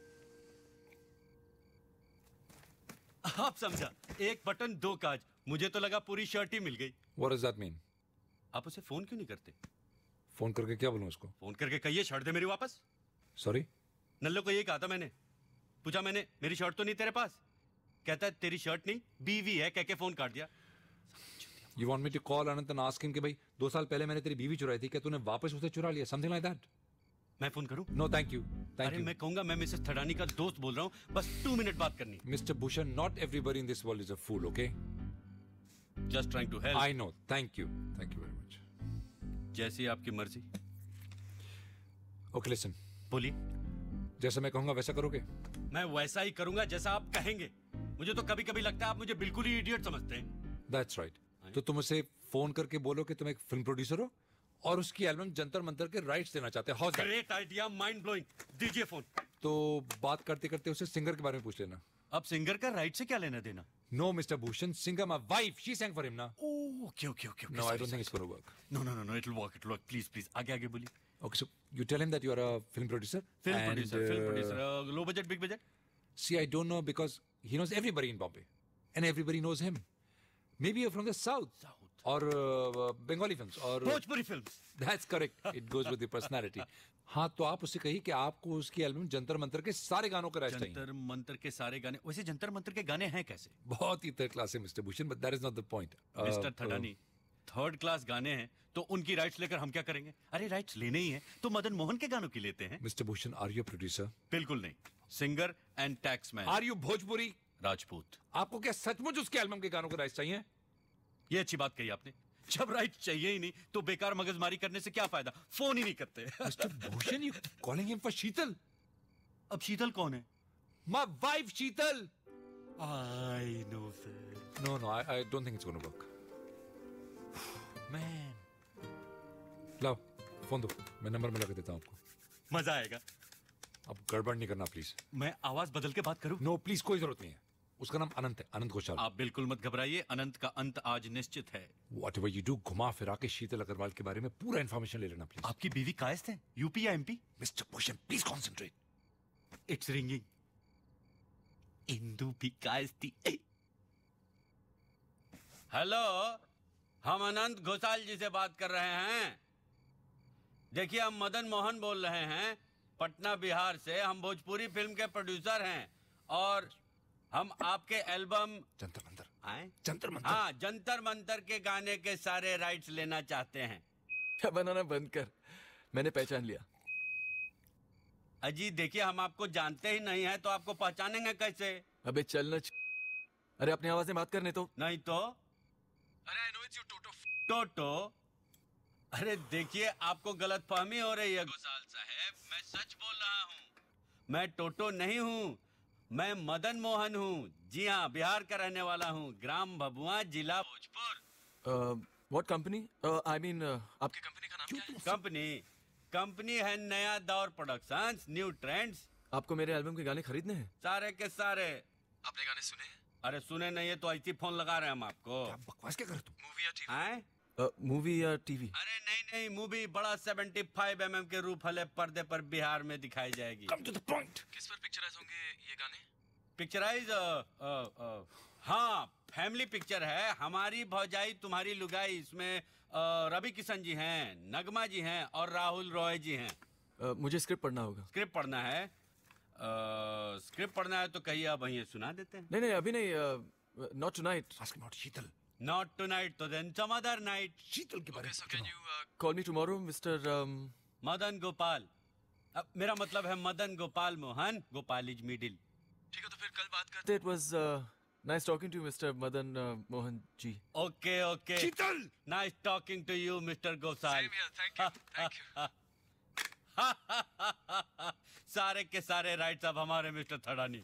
आप समझा, एक बटन 2 काज। मुझे तो लगा पूरी शर्ट ही मिल गई। What does that mean? आप उसे फोन क्यों नहीं करते? फोन करके क्या बोलूं उसको? फोन करके कहिए शर्ट दे मेरी वापस। सॉरी? नल्लो को यही कहा था मैंने। पूछा मैंने मेरी शर्ट तो नहीं तेरे पास? कहता है तेरी शर्ट नहीं बीवी है, कह के फोन काट दिया। You want me to call Anant and ask him कि भाई 2 साल पहले मैंने तेरी बीवी चुराई थी, क्या तूने वापस उसे चुरा लिया? Something like that? मैं फोन करूं? No, thank you. Thank अरे you. मैं कहूंगा मैं मिसेस थडानी का दोस्त बोल रहा हूं, बस 2 मिनट बात करनी। Mr. Bhushan, not everybody in this world is a fool, okay? Just trying to help. I know. Thank you. Thank you very much. जैसी आपकी मर्जी। Okay, listen. बोलिए। जैसा मैं कहूंगा वैसा करोगे? मैं वैसा ही करूंगा जैसा आप कहेंगे। मुझे तो कभी-कभी लगता है आप मुझे बिल्कुल ही इडियट समझते हैं। That's right. तो तुम उसे फोन करके बोलो कि तुम एक फिल्म प्रोड्यूसर हो और उसकी एल्बम जंतर मंतर के राइट्स देना चाहते हो। Great idea, mind blowing. दीजिए फोन। तो बात करते करते उसे सिंगर के बारे में पूछ लेना। अब सिंगर का राइट से क्या लेना देना? No, Mr. Bhushan, singer, my wife, she sang for him now. Oh, okay. No, I don't think it's going to work. No, it'll work. Please. आगे बोलिए। Okay, so you tell him that you are a film producer. Film producer. Low budget, big budget? See, I don't know because he knows everybody in Bombay. And everybody knows him. Maybe you're from the south. Or Bengali films. Or Bhojpuri films. That's correct. It goes with the personality. हाँ, तो आप उससे कहिए कि आपको उसकी album Jantar Mantar के सारे गानों का राइट्स चाहिए। जंतर मंतर के सारे गाने। वैसे जंतर मंतर के गाने हैं कैसे? बहुत ही थर्ड क्लास है mister Bhushan, but that is not the point. Mister Thadani, third class गाने हैं तो उनकी राइट्स लेकर हम क्या करेंगे? अरे राइट्स लेने ही है तो मदन मोहन के गानों की लेते हैं। Mister Bhushan, are you producer? बिल्कुल नहीं, singer and taxman. Are you Bhojpuri? Rajput. आपको क्या सचमुच उसके एल्बम के गानों के राइट्स चाहिए? ये अच्छी बात कही आपने। जब राइट चाहिए ही नहीं तो बेकार मगजमारी करने से क्या फायदा? फोन ही नहीं करते। Mister Bhushan, you calling him for Sheetal? अब शीतल कौन है? My wife Sheetal. I know sir. No, I don't think it's going to work. Man. लाओ फोन दो, मैं नंबर मिला के देता हूँ आपको। मजा आएगा। अब गड़बड़ नहीं करना प्लीज। मैं आवाज बदल के बात करूं? नो प्लीज, कोई जरूरत नहीं है। उसका नाम अनंत है, अनंत घोषाल। आप बिल्कुल मत घबराइए, अनंत का अंत आज निश्चित है। Whatever you do, घुमा फिरा के शीतल अग्रवाल के बारे में पूरा इन्फॉर्मेशन ले लेना प्लीज। आपकी बीवी कायस्थ है? यूपी या MP? Mister Bhushan, please concentrate. It's ringing. Indu भी कायस्थी। हेलो, हम अनंत घोषाल जी से बात कर रहे हैं। देखिए, हम मदन मोहन बोल रहे हैं, पटना बिहार से। हम भोजपुरी फिल्म के प्रोड्यूसर हैं और हम आपके एल्बम जंतर मंतर आए? जंतर मंतर? हाँ, जंतर मंतर के गाने के सारे राइट्स लेना चाहते हैं। क्या बनाना बंद कर, मैंने पहचान लिया। अजी देखिए, हम आपको जानते ही नहीं है तो आपको पहचानेंगे कैसे? अबे चलना। अरे अपनी आवाज में बात करने तो। नहीं तो? अरे I know it's you Toto. Toto? अरे देखिए, आपको गलत फहमी हो रही है घोषाल साहब, मैं सच बोल रहा हूँ। मैं टोटो नहीं हूँ, मैं मदन मोहन हूँ। जी हाँ, बिहार का रहने वाला हूँ, ग्राम भभुआ, जिला Bhojpur. What company? I mean आपकी कंपनी का नाम क्या है? कंपनी है नया दौर प्रोडक्शंस, न्यू ट्रेंड्स। आपको मेरे एल्बम के गाने खरीदने हैं? सारे के सारे। आपने गाने सुने हैं? अरे सुने नहीं है तो ऐसी फोन लगा रहे हैं हम आपको। क्या बकवास क्या कर तू? मूवी या टीवी? हैं? मूवी या टीवी? अरे नहीं, मूवी बड़ा 75 mm के रूप वाले पर्दे पर बिहार में दिखाई जाएगी। Come to the point. किस पर पिक्चराइज होंगे ये गाने? पिक्चराइज हाँ, फैमिली पिक्चर है। हमारी भौजाई तुम्हारी लुगाई, इसमें रवि किशन जी हैं, नगमा जी हैं और राहुल रॉय जी हैं। मुझे स्क्रिप्ट पढ़ना होगा। स्क्रिप्ट पढ़ना है? स्क्रिप्ट पढ़ना है तो कहिए, आप वहीं सुना देते हैं। नहीं अभी नहीं। Not tonight. Ask him about Sheetal. Not tonight तो then some other night. Sheetal के बारे में। Can you call me tomorrow mister Madan Gopal. मेरा मतलब है मदन गोपाल मोहन। Gopal is middle. ठीक है, तो फिर कल बात करते। It was nice talking to mister Madan Mohan ji. Okay Sheetal, nice talking to you mister Gosal. Thank you. सारे के सारे राइट्स अब हमारे मिस्टर थडानी।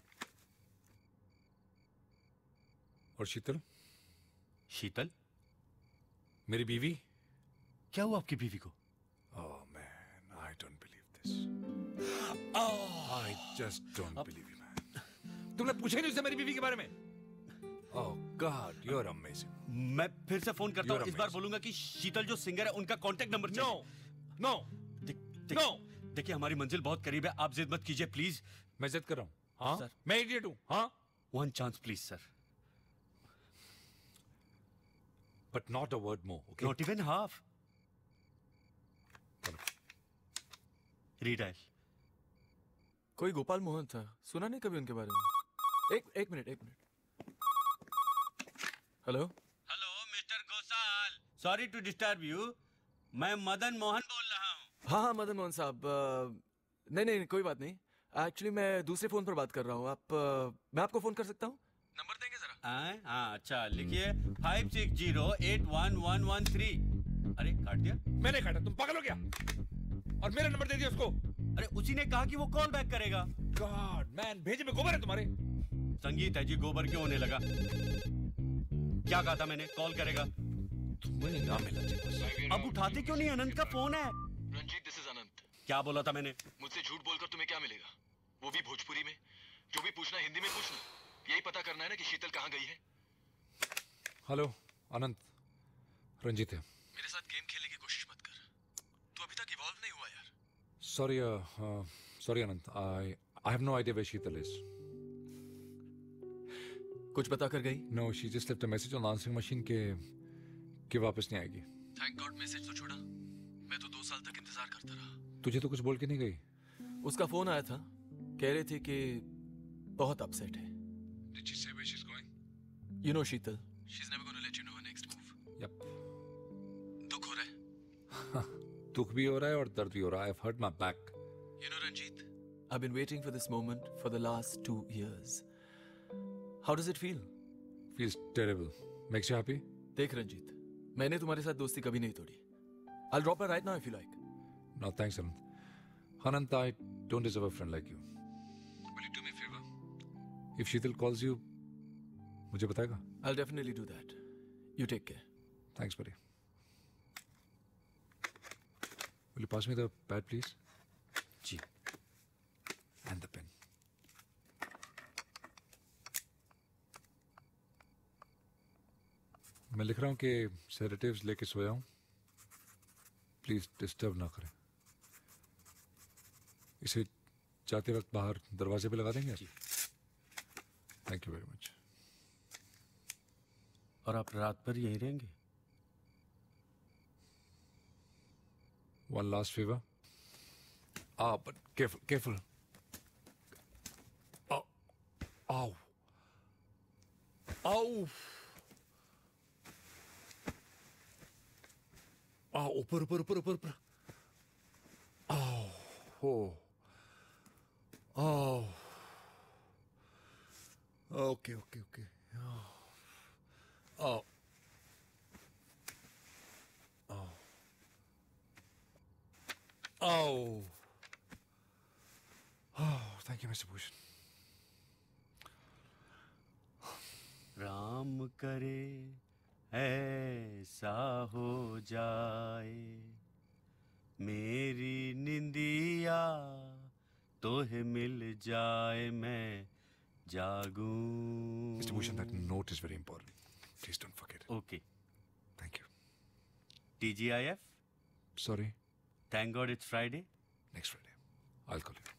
और शीतल? शीतल मेरी बीवी? क्या हुआ आपकी बीवी को? Oh man, I don't believe this. I just don't believe you, man. तुमने पूछा नहीं उससे मेरी बीवी के बारे में? Oh God, you're amazing. मैं फिर से फोन करता हूँ। You're इस बार amazing. बोलूंगा कि शीतल जो सिंगर है उनका कांटेक्ट नंबर चाहिए। No. देखिए, हमारी मंजिल बहुत करीब है, आप जिद मत कीजिए प्लीज। मैं जिद कर रहा हूँ। हाँ सर। मैं इडियट हूँ। हाँ, one chance please sir. but not a word more, okay? Not even half. तब रीडायल। कोई गोपाल मोहन था, सुना नहीं कभी उनके बारे में। एक minute. Hello mister Ghoshal, sorry to disturb you, मैं मदन मोहन बोल रहा हूँ। हाँ मदन मोहन साहब, नहीं कोई बात नहीं। एक्चुअली मैं दूसरे फोन पर बात कर रहा हूँ। मैं आपको फोन कर सकता हूँ? नंबर देंगे जरा? हाँ अच्छा, लिखिए 56081113। अरे काट दिया? मैंने काटा, तुम पागल हो गया? और मेरा नंबर दे दिया उसको। अरे उसी ने कहा कि वो कॉल बैक करेगा। गॉड मैन, भेजे में गोबर है तुम्हारे। संगीत है जी, गोबर क्यों होने लगा? क्या कहा था मैंने? कॉल करेगा। तुम्हें ना मिला। अब उठाते क्यों नहीं? अनंत का फोन है। Ranjit, this is Anant. क्या बोला था मैंने? मुझसे झूठ बोलकर तुम्हें क्या मिलेगा? वो भी भोजपुरी में। जो भी पूछना हिंदी में पूछना। यही पता करना है ना कि शीतल कहाँ गई है। हेलो अनंत, रंजीत है। मेरे साथ गेम खेलने की कोशिश मत कर। तू अभी तक इवॉल्व नहीं हुआ यार। Sorry Anant, I have no idea where Sheetal is. कुछ बता कर गई? No, she just left a message on answering machine के वापस नहीं आएगी। थैंक गॉड मैसेज तो छोड़ा। मैं तो 2 साल तक इंतजार करता रहा। तुझे तो कुछ बोल के नहीं गई? उसका फोन आया था, कह रही थी कि बहुत अपसेट है। Did she say where she's going? You know Sheetal. She's never going to let you know her next move. Yep. दुख हो रहा है? दुख भी हो रहा है और दर्द भी हो रहा है। I've hurt my back. You know Ranjit? I've been waiting for this moment for the last 2 years. How does it feel? Feels terrible. Makes you happy? देख रंजीत, मैंने तुम्हारे साथ दोस्ती कभी नहीं तोड़ी। I'll drop her right now if you like. No, thanks, Anant. Anant, I don't deserve a friend like you. Will you do me a favor? If Sheetal calls you, मुझे बताएगा? I'll definitely do that. You take care. Thanks, buddy. Will you pass me the pad, please? Ji. And the pen. मैं लिख रहा हूँ कि sedatives लेके सोया हूँ, please disturb ना करें। इसे जाते वक्त बाहर दरवाजे पे लगा देंगे? Thank you very much. और आप रात भर यहीं रहेंगे? One last favor. But careful. Ow. ऊपर. Okay. Thank you, Mr. Bhushan. Ram करे ऐसा हो जाए, मेरी निंदिया तोहे मिल जाए, मैं जागूं। Mr. Bhushan, that note is very important. Please don't forget it. Okay. Thank you. TGIF? Sorry. Thank God it's Friday. Next Friday. I'll call you.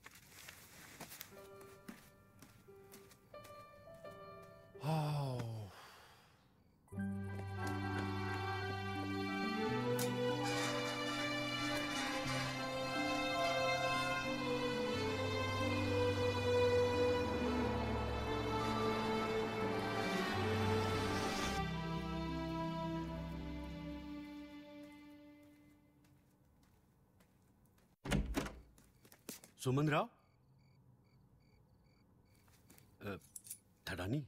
सुमन राव? थडानी?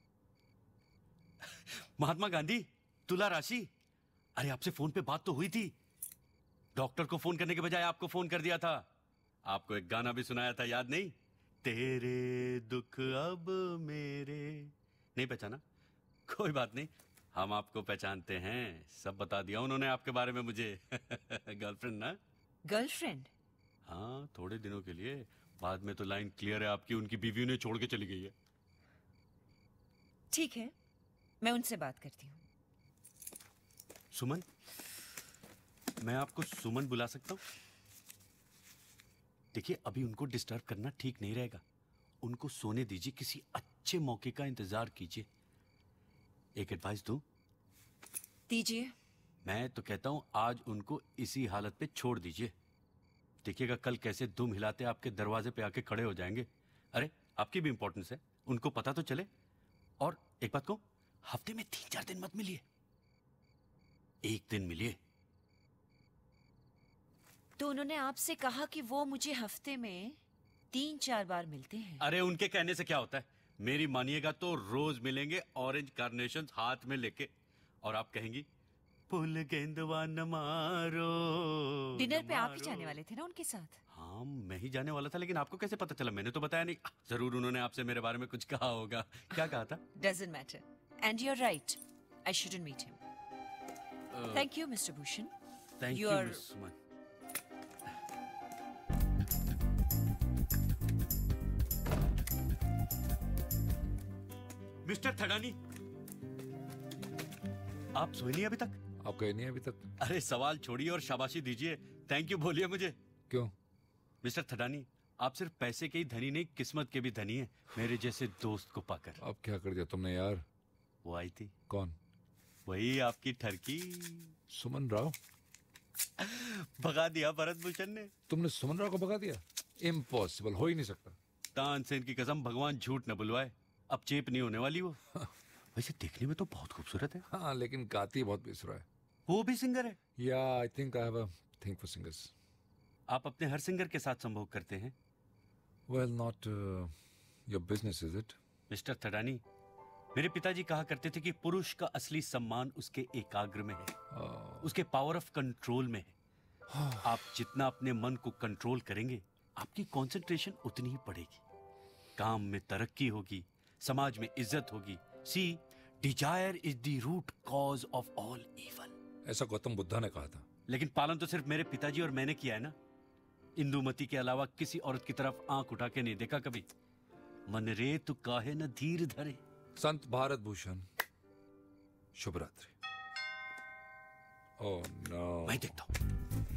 महात्मा गांधी? तुला राशि? अरे आपसे फोन पे बात तो हुई थी। डॉक्टर को फोन करने के बजाय आपको फोन कर दिया था। आपको एक गाना भी सुनाया था, याद नहीं? तेरे दुख अब मेरे। नहीं पहचाना? कोई बात नहीं, हम आपको पहचानते हैं। सब बता दिया उन्होंने आपके बारे में मुझे। गर्लफ्रेंड ना? गर्लफ्रेंड? हाँ, थोड़े दिनों के लिए। बाद में तो लाइन क्लियर है आपकी, उनकी बीवी ने छोड़ के चली गई है। ठीक है, मैं उनसे बात करती हूँ। सुमन, मैं आपको सुमन बुला सकता हूँ? देखिए, अभी उनको डिस्टर्ब करना ठीक नहीं रहेगा। उनको सोने दीजिए, किसी अच्छे मौके का इंतजार कीजिए। एक एडवाइस दूं? दीजिए। मैं तो कहता हूं आज उनको इसी हालत पे छोड़ दीजिए। देखिएगा कल कैसे दुम हिलाते आपके दरवाजे पे आके खड़े हो जाएंगे। अरे आपकी भी इंपॉर्टेंस है, उनको पता तो चले। और एक बात कहूं, हफ्ते में 3-4 दिन मत मिलिए, एक दिन मिलिए। तो उन्होंने आपसे कहा कि वो मुझे हफ्ते में 3-4 बार मिलते हैं। अरे उनके कहने से क्या होता है, मेरी मानिएगा तो रोज मिलेंगे, ऑरेंज कार्नेशन हाथ में लेके। और आप कहेंगी फूल गेंदवा न मारो। डिनर पे आप ही जाने वाले थे ना उनके साथ? हाँ मैं ही जाने वाला था, लेकिन आपको कैसे पता चला? मैंने तो बताया नहीं। जरूर उन्होंने आपसे मेरे बारे में कुछ कहा होगा। क्या कहा था? Doesn't matter. And you're right. I shouldn't meet him. Thank you, Mr. Bhushan. Thank you, Miss Suman. Mister Thadani, आप सोए नहीं अभी तक? आप गए नहीं अभी तक? अरे सवाल छोड़िए और शाबाशी दीजिए। थैंक यू बोलिए मुझे। क्यों? मिस्टर थडानी, आप सिर्फ पैसे के ही धनी नहीं, किस्मत के भी धनी हैं, मेरे जैसे दोस्त को पाकर। अब क्या कर दिया तुमने यार? वो आई थी। कौन? वही आपकी ठरकी सुमन राव। भगा दिया भरत भूषण ने। तुमने सुमन राव को भगा दिया? इम्पॉसिबल, हो ही नहीं सकता। तानसेन की कसम, भगवान झूठ न बुलवाए, अब चेप नहीं होने वाली वो। वैसे देखने में तो बहुत खूबसूरत है। हाँ लेकिन गाती बहुत बेसुरा है। वो भी सिंगर है? या I think I have a thing for singers. आप अपने हर सिंगर के साथ संभोग करते हैं? Well not your business is it? Mister Thadani, मेरे पिताजी कहा करते थे कि पुरुष का असली सम्मान उसके एकाग्र में है, उसके पावर ऑफ कंट्रोल में है। आप जितना अपने मन को कंट्रोल करेंगे, आपकी कंसंट्रेशन उतनी ही बढ़ेगी, काम में तरक्की होगी, समाज में इज्जत होगी। See, desire is the root cause of all evil, ऐसा गौतम बुद्धा ने कहा था। लेकिन पालन तो सिर्फ मेरे पिताजी और मैंने किया है ना। इंदुमती के अलावा किसी औरत की तरफ आंख उठा के नहीं देखा कभी। मन रे तू काहे न धीर धरे। संत भारत भूषण, शुभ रात्रि। ओह नो, मैं देखता हूं।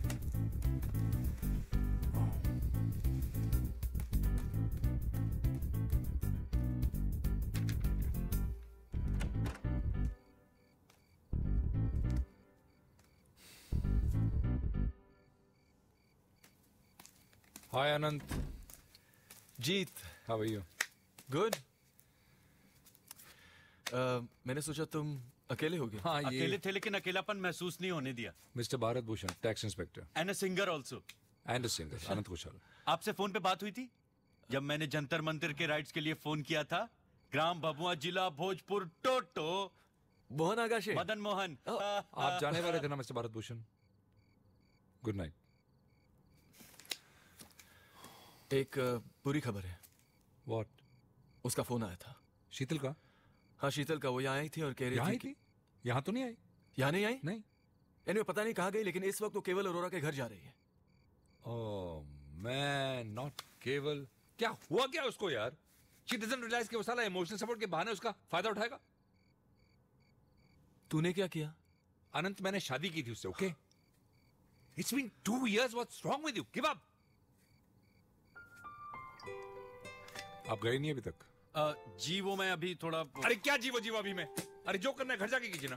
Hi Anant. Jeet, how are you? Good. मैंने सोचा तुम अकेले होगे। हाँ, अकेले थे लेकिन अकेलापन महसूस नहीं होने दिया। Mister Bharat Bhushan, tax inspector and a singer also. And a singer, Anant Kushal. आपसे फोन पे बात हुई थी जब मैंने जंतर मंदिर के राइट्स के लिए फोन किया था। ग्राम भभुआ, जिला भोजपुर, टोटो मोहन आगाशे, मदन मोहन। आप जाने वाले थे ना mister Bharat Bhushan? Good night. एक बुरी खबर है। What? उसका फोन आया था। शीतल का? हाँ शीतल का। वो यहाँ आई थी और कह रही थी। यहाँ तो नहीं आई। यहाँ नहीं आई? नहीं। Anyway, पता नहीं कहाँ गई, लेकिन इस वक्त वो केवल अरोरा के घर जा रही है। ओह मैन, नॉट केवल। क्या हुआ क्या उसको यार? She doesn't realize कि वो साला इमोशनल सपोर्ट के बहाने उसका फायदा उठाएगा। तूने क्या किया? अनंत, मैंने शादी की थी उससे, okay? It's been 2 years. What's wrong with you? Give up. आप गए नहीं अभी तक? जी वो मैं अभी थोड़ा। अरे क्या जीवो जीवो अभी मैं? अरे जो करना है घर जाके कीजिए ना।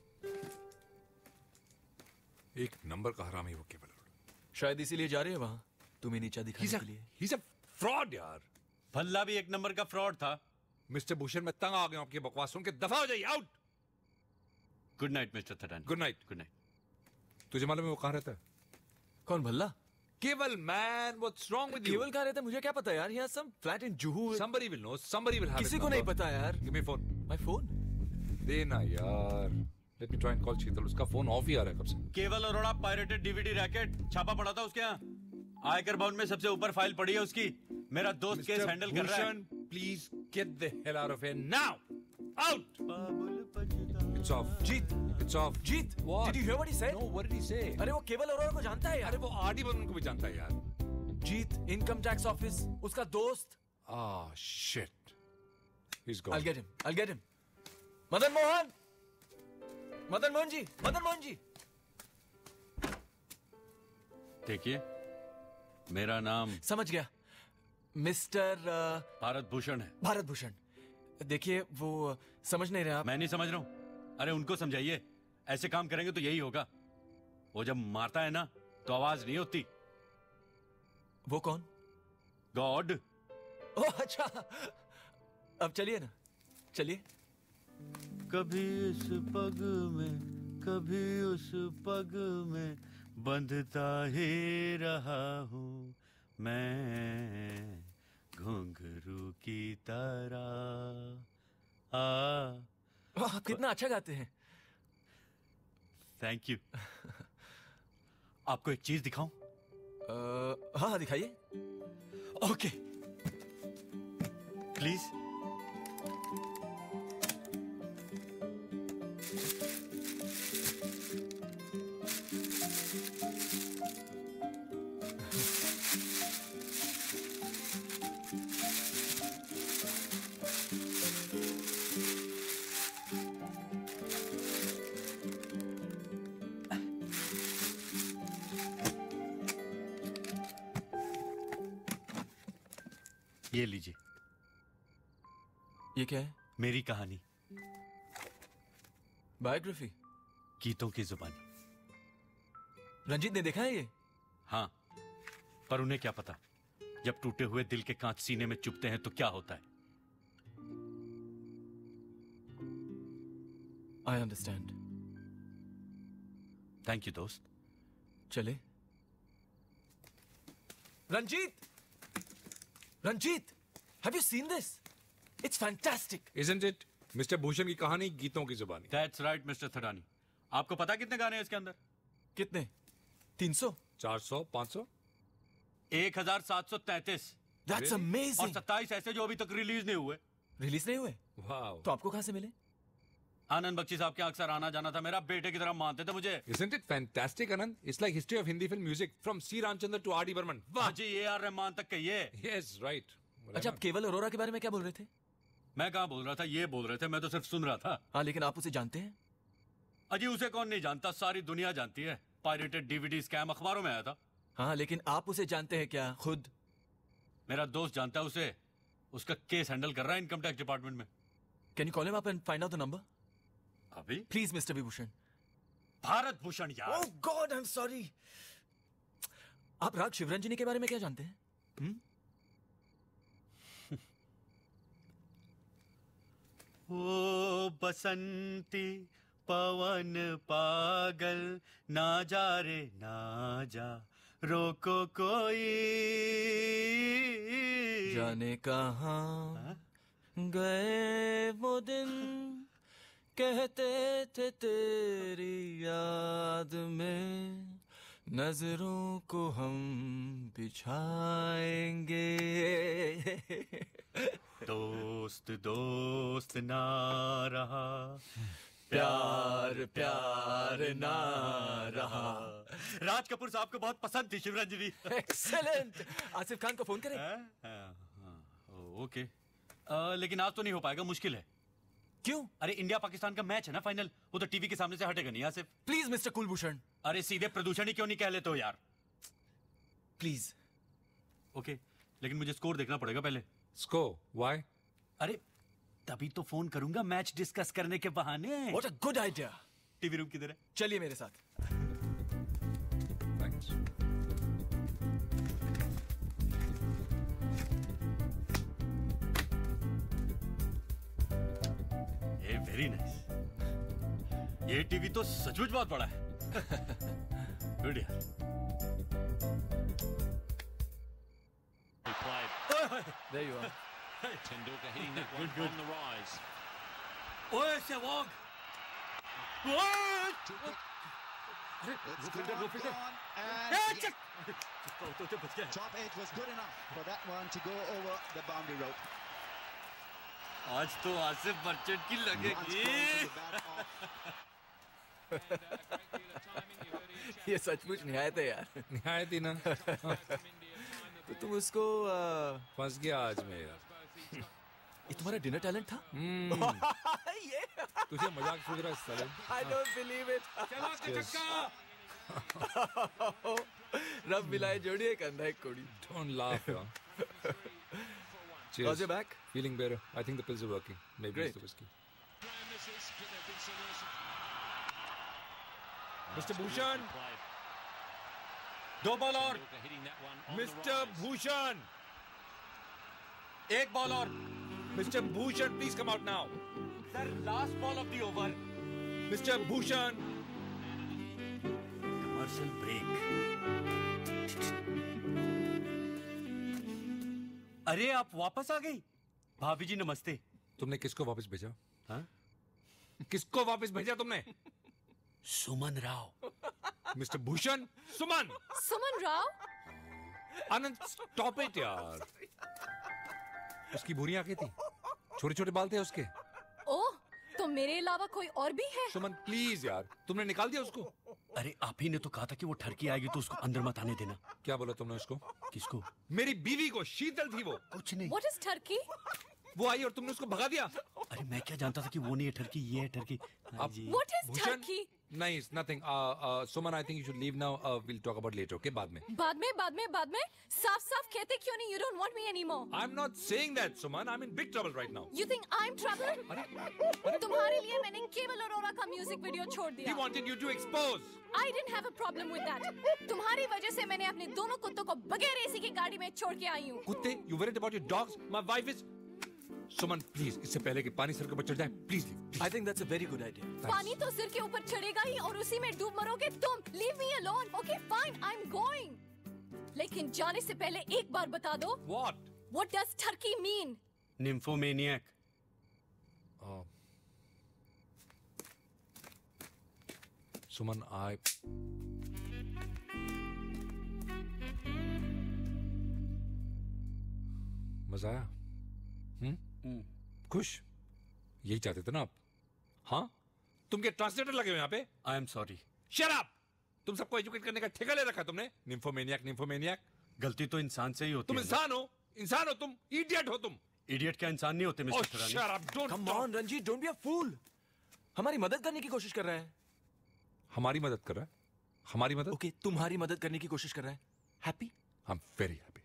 एक नंबर का हरामी वो केवल। शायद इसीलिए जा रहे हैं वहां, तुम्हें नीचा दिखाने के लिए। He's a fraud यार। भल्ला भी एक नंबर का फ्रॉड था। मिस्टर भूषण, मैं तंग आ गया हूं आपकी बकवास सुन के। दफा हो जाइए, out. Good night mister Thadani. Good night. Good night. तुझे मालूम है वो कहाँ रहता है? कौन? Bhalla? Kewal man, what's wrong with you? Kewal कहाँ रहता है मुझे क्या पता यार। यहाँ some flat in Juhu. Somebody will know, somebody will have किसी his को नहीं number. पता यार। Give me phone. My phone? देना यार। Let me try and call शीतल। उसका फोन ऑफ ही आ रहा है कब से। केवल अरोड़ा पायरेटेड डीवीडी रैकेट छापा पड़ा था उसके यहाँ। आयकर भवन में सबसे ऊपर फाइल पड़ी है उसकी। मेरा दोस्त केस हैंडल कर रहा है। Please get the hell out of here now. Out. It's off. Jeet, it's off. Jeet, What? Did you hear what he said? No, what did he say? अरे वो केवल अरोड़ा को जानता है यार। अरे वो आरडी बर्मन को भी जानता है यार। जीत, इनकम टैक्स ऑफिस, उसका दोस्त। Ah, shit. He's gone. I'll get him. I'll get him. Madan Mohan, Madan Mohan जी, मदन मोहन जी। देखिए, मेरा नाम समझ गया, मिस्टर भारत भूषण है। भारत भूषण। देखिए वो समझ नहीं रहे आप। मैं नहीं समझ रहा हूँ। अरे उनको समझाइए, ऐसे काम करेंगे तो यही होगा। वो जब मारता है ना तो आवाज नहीं होती, वो कौन? गॉड। ओह अच्छा, अब चलिए ना, चलिए। कभी इस पग में कभी उस पग में बंधता ही रहा हूँ मैं घुंघरू की तरह। वाह, कितना अच्छा गाते हैं। Thank you. आपको एक चीज दिखाऊं? हाँ दिखाइए। Okay please. ये लीजिए। ये क्या है? मेरी कहानी, बायोग्राफी, गीतों की जुबानी। रंजीत ने देखा है ये? हाँ, पर उन्हें क्या पता, जब टूटे हुए दिल के कांच सीने में चुभते हैं तो क्या होता है। I understand. थैंक यू दोस्त। चले। Ranjit! Ranjit! Have you seen this? It's fantastic. Isn't it? Mister Bhushan की कहानी गीतों की जुबानी। That's right, mister Thadani. आपको पता कितने गाने हैं इसके अंदर? कितने? 300? 400? 500? 1733। That's amazing. और 27 ऐसे जो अभी तक रिलीज नहीं हुए। रिलीज नहीं हुए? वाह। तो आपको कहां से मिले? आनंद बख्शी साहब के अक्सर आना जाना था, मेरा बेटे की तरह मानते थे मुझे। Isn't it fantastic, Anand? It's like history of Hindi film music from C. Ramchandra to R.D. Burman. वाह जी, A.R. रहमान तक कहिए। Yes, right. अच्छा, आप केवल अरोरा के बारे में क्या बोल रहे थे? मैं कहाँ बोल रहा था, ये बोल रहे थे, मैं तो सिर्फ सुन रहा था। हाँ, लेकिन आप उसे जानते हैं? अजी उसे कौन नहीं जानता, सारी दुनिया जानती है। पायरेटेड डीवीडी स्कैम अखबारों में आया था। हाँ, लेकिन आप उसे जानते हैं क्या खुद? मेरा दोस्त जानता है उसे, उसका केस हैंडल कर रहा है इनकम टैक्स डिपार्टमेंट में। Can you call him up and find out the number? अभी? Please mister Vibhushan. भारत भूषण यार। Oh god, I am sorry. आप राग शिवरंजनी के बारे में क्या जानते हैं? ओ बसंती पवन पागल, ना जा रे ना जा, रोको कोई। जाने कहाँ गए वो दिन, कहते थे तेरी याद में नजरों को हम बिछाएंगे। दोस्त दोस्त ना रहा, प्यार प्यार ना रहा। राज कपूर साहब को बहुत पसंद थी शिवरंजनी। एक्सेलेंट। आसिफ खान को फोन करें? ओके, लेकिन आज तो नहीं हो पाएगा, मुश्किल है। क्यों? अरे इंडिया पाकिस्तान का मैच है ना फाइनल, वो तो टीवी के सामने से हटेगा नहीं आसिफ। Please mister Kulbhushan. अरे सीधे प्रदूषण ही क्यों नहीं कह लेते हो यार? प्लीज। ओके, लेकिन मुझे स्कोर देखना पड़ेगा पहले। स्कोर? व्हाई? अरे तभी तो फोन करूंगा मैच डिस्कस करने के बहाने। What a good idea. TV room किधर है? चलिए मेरे साथ। थैंक्स। Very nice. ये टीवी तो सचमुच बहुत बड़ा है। गुड यार। There you are. Tendulkar hitting that one on the rise. ओए Sehwag. Top edge was good enough for that one to go over the boundary rope. आज तो आसिफ मर्चेंट की लगेगी। ये सचमुच निहायत है यार। निहायत ही ना। तो तुम उसको फंस गया आज में यार। ये तुम्हारा डिनर टैलेंट था? ये तुझे मजाक सूझ रहा है साले। I don't believe it. चलो चक्का। रब मिलाए जोड़ी एक अंधा एक कोड़ी। Don't laugh यार। Cheers. How's your back? Feeling better. I think the pills are working. Maybe Great. it's the whiskey. Mr. Bhushan. 2 ball और। मिस्टर भूषण, एक बॉल और। Mister Bhushan, please come out now. Sir, last ball of the over. Mister Bhushan. Commercial break. अरे आप वापस आ गई? भाभी जी नमस्ते। तुमने किसको वापस भेजा? हाँ? किसको वापस भेजा तुमने? Suman Rao. Mister Bhushan, Suman. Suman Rao? Anand, stop it यार। उसकी बुरी आंखें थी, छोटे छोटे बाल थे उसके। ओह, तो मेरे अलावा कोई और भी है? सुमन प्लीज यार, तुमने निकाल दिया उसको? अरे आप ही ने तो कहा था कि वो ठरकी आएगी तो उसको अंदर मत आने देना। क्या बोला तुमने उसको? किसको? मेरी बीवी को, शीतल थी वो। कुछ नहीं। What is turkey? वो आई और तुमने उसको भगा दिया। अरे मैं क्या जानता था कि वो नहीं है ठरकी, ये है ठरकी। What is turkey? नहीं, it's nothing. Suman, I think you should leave now. We'll talk about later, okay? बाद में। बाद में साफ साफ कहते क्यों नहीं? You don't want me anymore. I'm not saying that, Suman. I'm in big trouble right now. You think I'm trouble? तुम्हारे लिए मैंने केवल अरोरा का म्यूजिक वीडियो छोड़ दिया। He wanted you to expose. I didn't have a problem with that. तुम्हारी वजह से मैंने अपने दोनों कुत्तों को बगैर एसी की गाड़ी में छोड़ के आई हूँ। कुत्ते? You worried about your dogs? My wife is. Suman please, इससे पहले कि पानी सिर के ऊपर चढ़ जाए, please leave. I think that's a very good idea. पानी तो सिर के ऊपर चढ़ेगा ही और उसी में डूब मरोगे तुम। Leave me alone. Okay, fine, I'm going. लेकिन जाने से पहले एक बार बता दो। What? What does turkey mean? Nymphomaniac. सुमन, मजा आया? खुश? यही चाहते थे ना आप? हाँ? तुम क्या ट्रांसलेटर लगे हो यहाँ पे? I am sorry. Shut up! तुम सबको एजुकेट करने का ठेका ले रखा तुमने। निम्फोमेनियक। गलती तो इंसान से ही होती तुम है। इंसान हो तुम, इडियट हो तुम। इडियट क्या इंसान नहीं होते mister Oh, shut up! Don't Come on, Ranjit, don't be a fool. हमारी मदद करने की कोशिश कर रहा है। हमारी मदद कर रहा है? हमारी मदद? ओके, तुम्हारी मदद करने की कोशिश कर रहा है। Happy? I'm very happy.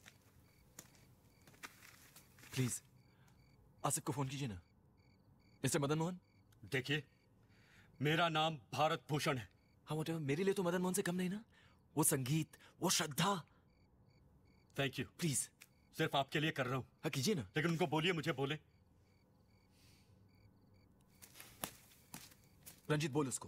Please Asif को फोन कीजिए ना। मिस्टर मदन मोहन। देखिए, मेरा नाम भारत भूषण है। हाँ, whatever, मेरे लिए तो मदन मोहन से कम नहीं ना। वो संगीत, वो श्रद्धा। Thank you. प्लीज। सिर्फ आपके लिए कर रहा हूँ। हाँ, कीजिए ना। लेकिन उनको बोलिए मुझे बोले। रंजीत बोल उसको।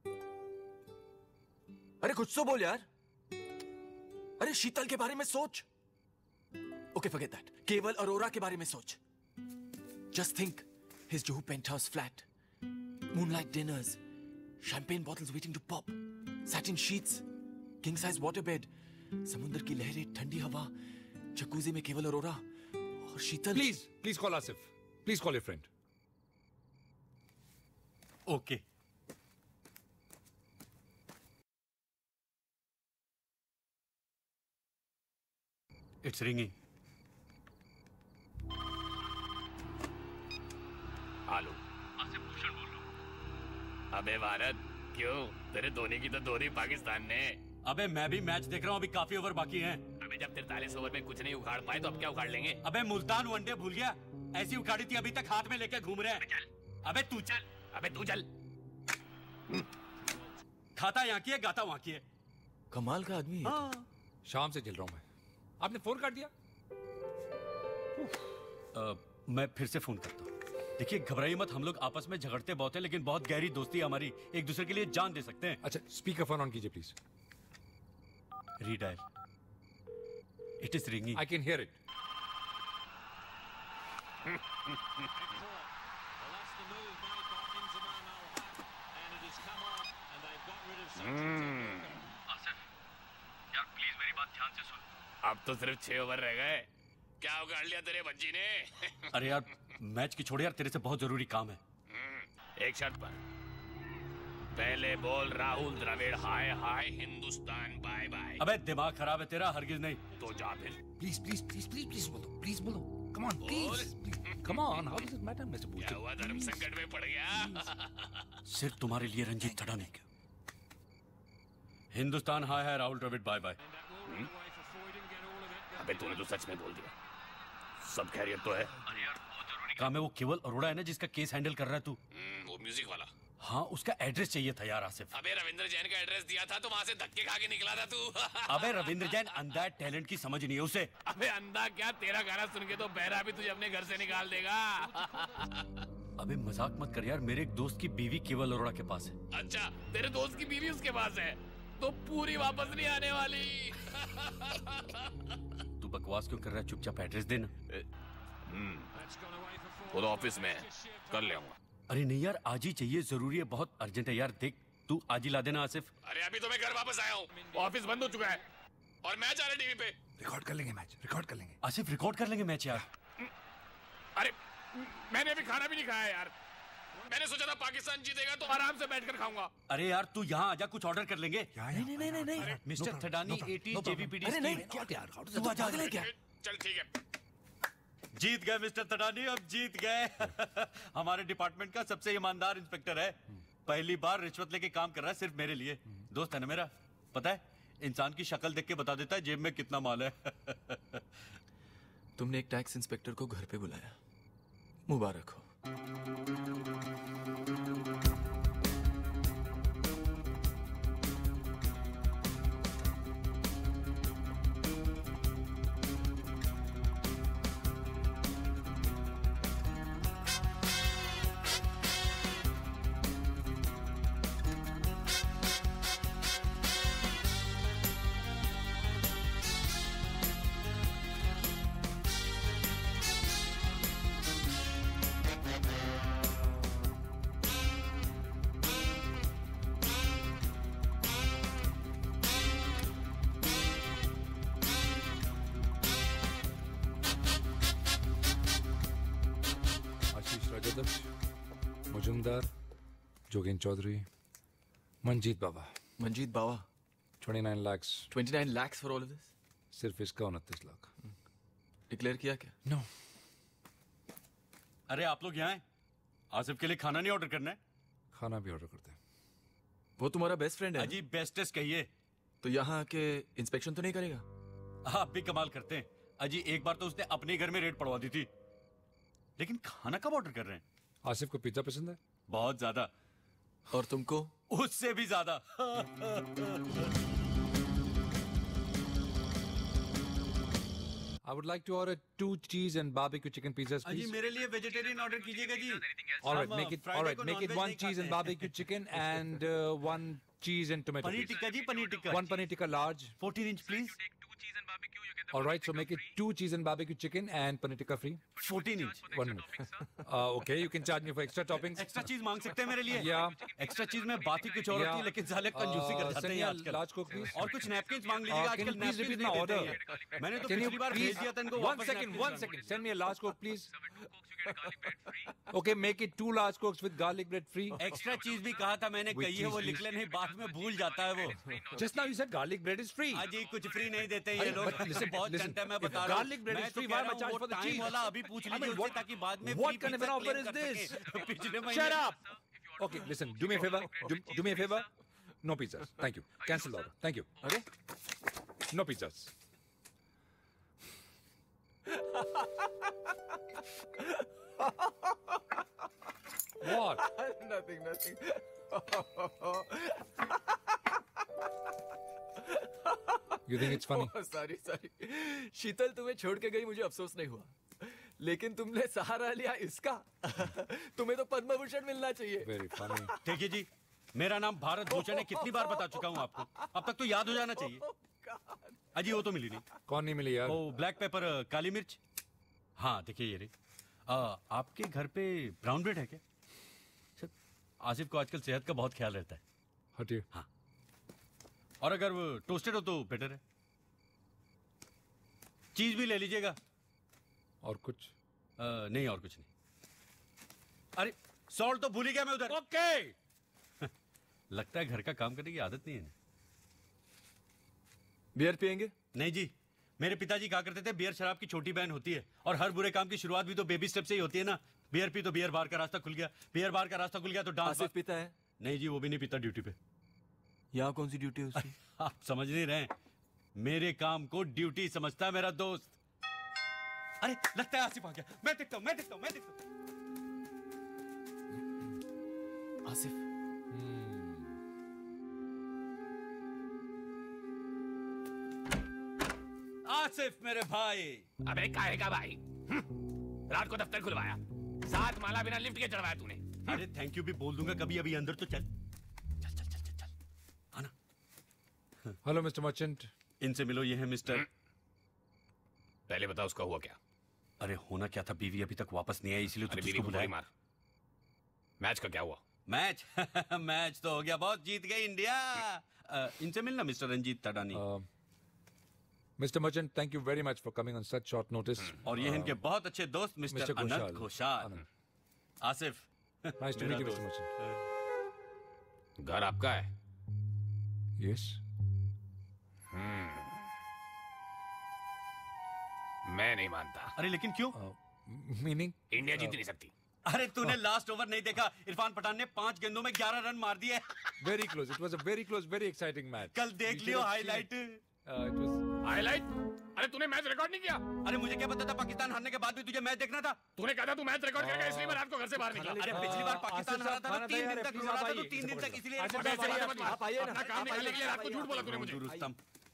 अरे कुछ तो बोल यार। अरे शीतल के बारे में सोच। Okay, forget that. Kewal Arora के बारे में सोच। Just think his Juhu penthouse flat, moonlight dinners, champagne bottles waiting to pop, satin sheets, king size water bed, समुद्र की लहरें, ठंडी हवा, जकूजी में केवल अरोरा और Sheetal. Please call Asif. Please call your friend. Okay. It's ringing. Hello, Asif Bhushan बोल रहा हूँ। अबे भारत, क्यों? तेरे धोनी की तो धोनी पाकिस्तान ने। अबे मैं भी मैच देख रहा हूँ, अभी काफी ओवर बाकी हैं। अबे जब 43 ओवर में कुछ नहीं उखाड़ पाए तो अब क्या उखाड़ लेंगे? अबे मुल्तान वनडे भूल गया? ऐसी उखाड़ी थी, अभी तक हाथ में लेके घूम रहे हैं। अबे तू चल। अबे तू चल। खाता यहाँ की है, गाता वहाँ की है। कमाल का आदमी है। शाम से झेल रहा हूँ मैं। आपने फोन काट दिया? मैं फिर से फोन करता हूँ। देखिए, घबराइए मत, हम लोग आपस में झगड़ते बहुत हैं, लेकिन बहुत गहरी दोस्ती है हमारी, एक दूसरे के लिए जान दे सकते हैं। अच्छा, स्पीकर फोन ऑन कीजिए please. Redial. It is ringing. I can hear it. यार प्लीज मेरी बात ध्यान से सुन। अब तो सिर्फ 6 ओवर रह गए। क्या उगाड़ लिया तेरे बच्ची ने? अरे यार मैच की छोड़ यार, तेरे से बहुत जरूरी काम है। एक शर्त पर। पहले बॉल राहुल द्रविड़ हाय हाय, हिंदुस्तान बाय बाय। अबे दिमाग खराब है तेरा? हरगिज नहीं। तो जा फिर। प्लीज बोलो। प्लीज बोलो। Come on please. Come on, how does it matter mister Bhushan? क्या हुआ, धर्म संकट में पड़ गया? सिर्फ तुम्हारे लिए रंजीत थड़ाने का। हिंदुस्तान हाय हाय, राहुल द्रविड़ बाय बाय। अबे तूने तो सच में बोल दिया। सब खैरियत तो है? काम है वो केवल अरोड़ा है ना जिसका केस हैंडल कर रहा है तू? वो म्यूजिक वाला। हाँ, उसका एड्रेस चाहिए था यार आसिफ। अबे रविंद्र जैन का एड्रेस दिया था तो वहाँ से धक्के खा के निकला था तू। अबे रविंद्र जैन अंधा है, टैलेंट की समझ नहीं है उसे। अबे अंधा क्या, तेरा गाना सुन के तो बहरा भी तुझे अपने घर से निकाल देगा। अबे मजाक मत कर यार, मेरे एक दोस्त की बीवी केवल अरोड़ा के पास है। अच्छा, तेरे दोस्त की बीवी उसके पास है तो पूरी वापस नहीं आने वाली। तू बकवास क्यों कर रहा है, चुपचाप एड्रेस देना। वो तो ऑफिस में है, कर ले आऊंगा। अरे नहीं यार, आज ही चाहिए, जरूरी है, बहुत अर्जेंट है यार। देख तू आज ही ला देना आसिफ। अरे अभी तो मैं घर वापस आया हूँ, ऑफिस बंद हो चुका है और मैच आ रहा है टीवी पे। रिकॉर्ड कर लेंगे मैच, रिकॉर्ड कर लेंगे। आसिफ रिकॉर्ड कर लेंगे मैच यार। अरे मैंने अभी खाना भी नहीं खाया यार, मैंने सोचा था पाकिस्तान जीतेगा तो आराम से बैठकर खाऊंगा। अरे यार तू यहाँ आजा, कुछ ऑर्डर कर लेंगे। नहीं मिस्टर थडानी 80 JVPD। अरे नहीं यार, तू आजा क्या? चल ठीक है, जीत गए मिस्टर थडानी, अब जीत गए। हमारे डिपार्टमेंट का सबसे ईमानदार इंस्पेक्टर है, पहली बार रिश्वत लेके काम कर रहा है सिर्फ मेरे लिए। दोस्त है ना मेरा, पता है इंसान की शक्ल देख के बता देता है जेब में कितना माल है। तुमने एक टैक्स इंस्पेक्टर को घर पे बुलाया, मुबारक हो। मुजुमदार, जोगिन चौधरी, मंजीत बाबा। मंजीत बाबा। 29 lakhs। 29 lakhs for all of this? सिर्फ इसका 29 लाख। डिक्लेयर किया क्या? नो। अरे आप लोग यहाँ हैं, आसिफ के लिए खाना नहीं ऑर्डर करना है? खाना भी ऑर्डर करते हैं। वो तुम्हारा बेस्ट फ्रेंड है? अजी बेस्टेस्ट कहिए। तो यहाँ आके इंस्पेक्शन तो नहीं करेगा? आप भी कमाल करते हैं अजी, एक बार तो उसने अपने घर में रेड पड़वा दी थी, लेकिन खाना कब ऑर्डर कर रहे हैं? आसिफ को पिज्जा पसंद है? बहुत ज्यादा। और तुमको? उससे भी ज्यादा। I would like to order 2 cheese and barbecue chicken pizzas, please. अजी मेरे लिए वेजिटेरियन ऑर्डर कीजिएगा जी। All right, make it 1 cheese and barbecue chicken and 1 cheese and tomato. Paneer tikka जी, paneer tikka. 1 paneer tikka large. 14 inch please. All right, so make it 2 cheese and barbecue chicken and paneer tikka free. 14 inch. 1 minute. Okay, you can charge me for extra toppings. Extra cheese मांग सकते हैं मेरे लिए? Yeah. Extra चीज में बात ही कुछ और होती है, लेकिन साले कंजूसी कर जाते हैं आजकल। Large coke, please. और कुछ नैपकिन्स मांग लीजिएगा, Can you आजकल please repeat my napkins order? नहीं देते हैं। मैंने तो Can you पिछली बार भेज दिया था इनको। One second. Send me a large coke, please. Okay, make it 2 large cokes with garlic bread free. Extra cheese भी कहा था मैंने, With कही है वो cheese, लिख ले, नहीं बाद में भूल जाता है वो। Just now you said garlic bread is free. अजी कुछ फ्री नहीं देते ये लोग। But listen, बहुत listen, जनता है, मैं if बता रहा हूँ। garlic bread मैं is तो free, कह why रहा am I हूँ, charged वो for the टाइम cheese? वाला अभी पूछ I mean, लीजिए what- उससे, ताकि बाद में What free kind of an pizza offer claim is कर this? सके। पिछले महीने Shut up! Okay, listen, do me a favor. Do me a favor. No pizzas. Thank you. Cancel the order. Thank you. Okay? No pizzas. What? Nothing. You think it's funny? Oh, sorry. शीतल तुम्हें छोड़ के गई, मुझे अफसोस नहीं हुआ, लेकिन तुमने सहारा लिया इसका। तुम्हें तो पद्म भूषण मिलना चाहिए। Very funny. देखिए जी, मेरा नाम भारत भूषण है, कितनी बार बता चुका हूँ आपको, अब तक तो याद हो जाना चाहिए। अजी वो तो मिली नहीं। कौन नहीं मिली यार? ओ ब्लैक पेपर, काली मिर्च। हाँ देखिए ये रही। आपके घर पे ब्राउन ब्रेड है क्या? सर आसिफ को आजकल सेहत का बहुत ख्याल रहता है। हटिए। हाँ, और अगर वो टोस्टेड हो तो बेटर है। चीज भी ले लीजिएगा। और कुछ? नहीं और कुछ नहीं। अरे सॉल्ट तो भूल ही गया मैं उधर। ओके। लगता है घर का काम करने की आदत नहीं है ना। बियर पियेंगे? नहीं जी, मेरे पिताजी कहा करते थे बियर शराब की छोटी बहन होती है, और हर बुरे काम की शुरुआत भी तो बेबी स्टेप से ही होती है ना। बियर पी तो बियर बार का रास्ता खुल गया, बियर बार का रास्ता खुल गया तो डांस। आसिफ पीता है? नहीं जी, वो भी नहीं पीता ड्यूटी पे। यहाँ कौन सी ड्यूटी है उसकी? आप समझ नहीं रहे, मेरे काम को ड्यूटी समझता है मेरा दोस्त। अरे लगता है आसिफ आ गया। मैं देखता हूँ। आसिफ आसिफ मेरे भाई। अबे काहे का भाई? रात को दफ्तर खुलवाया, 7 माला बिना लिफ्ट के चढ़वाया तूने। अरे थैंक यू भी बोल दूंगा कभी, अभी अंदर तो चल। आना। Hello mister Merchant. इनसे मिलो, ये है मिस्टर। पहले बताओ उसका हुआ क्या? अरे होना क्या था, बीवी अभी तक वापस नहीं आई, इसलिए तो बीवी तुझको को बुलाया। मार। मैच का क्या हुआ? मैच मैच तो हो गया, बहुत जीत गई इंडिया। इनसे मिलना mister Ranjit Tadani. Mister Merchant, thank you very much for coming on such short notice. और ये इनके बहुत अच्छे दोस्त mister Anant Ghoshal. Asif, nice to meet you mister Merchant. घर आपका है? यस। मैं नहीं मानता। अरे लेकिन क्यों? मीनिंग? इंडिया जीत नहीं सकती। अरे तूने लास्ट ओवर नहीं देखा? इरफान पठान ने 5 गेंदों में 11 रन मार दिए। Very close, it was a very close, very exciting match. कल देख लियो हाईलाइट। हाईलाइट? अरे तूने मैच रिकॉर्ड नहीं किया? अरे मुझे क्या पता था पाकिस्तान हारने के बाद भी तुझे मैच देखना था? तूने कहा था तू मैच रिकॉर्ड करेगा, इसलिए मैं रात को घर से बाहर निकला। अरे पिछली बार पाकिस्तान हारा था तो 3 दिन तक रो रहा था, तो 3 दिन तक इसलिए आप आइए ना, काम निकालने के लिए रात को झूठ बोला तूने मुझे। रुस्तम,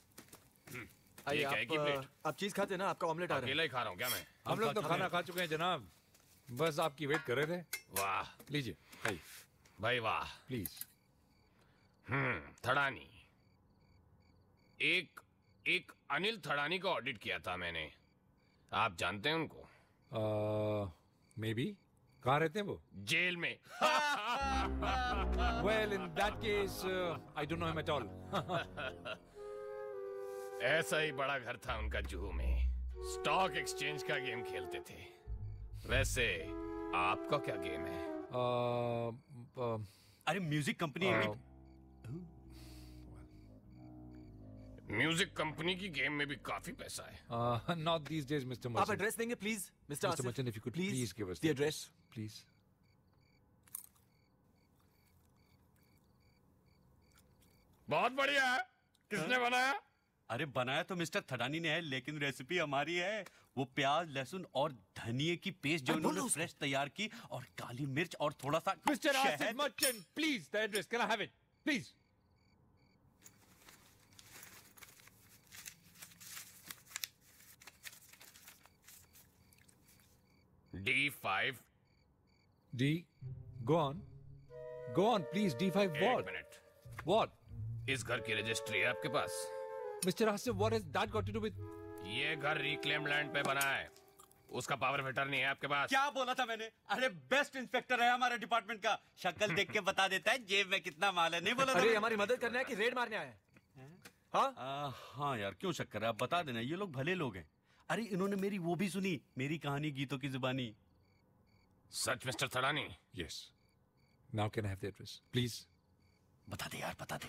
आप चीज खाते ना, आपका ऑमलेट आ रहा है। अकेला ही खा रहा हूँ क्या मैं? हम लोग तो खाना खा चुके हैं जनाब, बस आपकी वेट कर रहे थे। वाह, लीजिए भाई वाह। प्लीज। थड़ानी, एक अनिल थड़ानी का ऑडिट किया था मैंने। आप जानते हैं उनको? Maybe. कहाँ रहते हैं वो? जेल में। Well, in that case, I don't know him at all. ऐसा ही बड़ा घर था उनका जुहू में। स्टॉक एक्सचेंज का गेम खेलते थे। वैसे आपका क्या गेम है? अरे म्यूजिक कंपनी म्यूजिक कंपनी की गेम में भी काफी पैसा है। Not these days, Mr. आप Merchant. एड्रेस देंगे please, mister Mr. Merchant, if you could please give us the address, please. बहुत बढ़िया है। किसने बनाया? अरे बनाया तो मिस्टर थडानी ने है, लेकिन रेसिपी हमारी है। वो प्याज, लहसुन और धनिये की पेस्ट जो उन्होंने फ्रेश तैयार की, और काली मिर्च और थोड़ा सा Mr. शहद। Asif Merchant, please, the address. Can I have it? Please. D5. D. Go on. Go on, please. D5 what? एक मिनट। What? इस घर की रजिस्ट्री है आपके पास? Mr. Asif, what has that got to do with? ये घर reclaimed land पे बना है। उसका पावर फिटर नहीं है आपके पास? क्या बोला था मैंने? अरे बेस्ट इंस्पेक्टर है हमारे डिपार्टमेंट का, शक्ल देख के बता देता है जेब में कितना माल है। नहीं बोला था? अरे हमारी मदद करना है कि रेड मारने आए हैं? हाँ यार, क्यों शक कर रहा है? आप बता देना, ये लोग भले लोग हैं। अरे इन्होंने मेरी वो भी सुनी, मेरी कहानी गीतों की जुबानी। सच mister Thadani? Yes. Now can I have the address, please? बता दे यार, बता दे।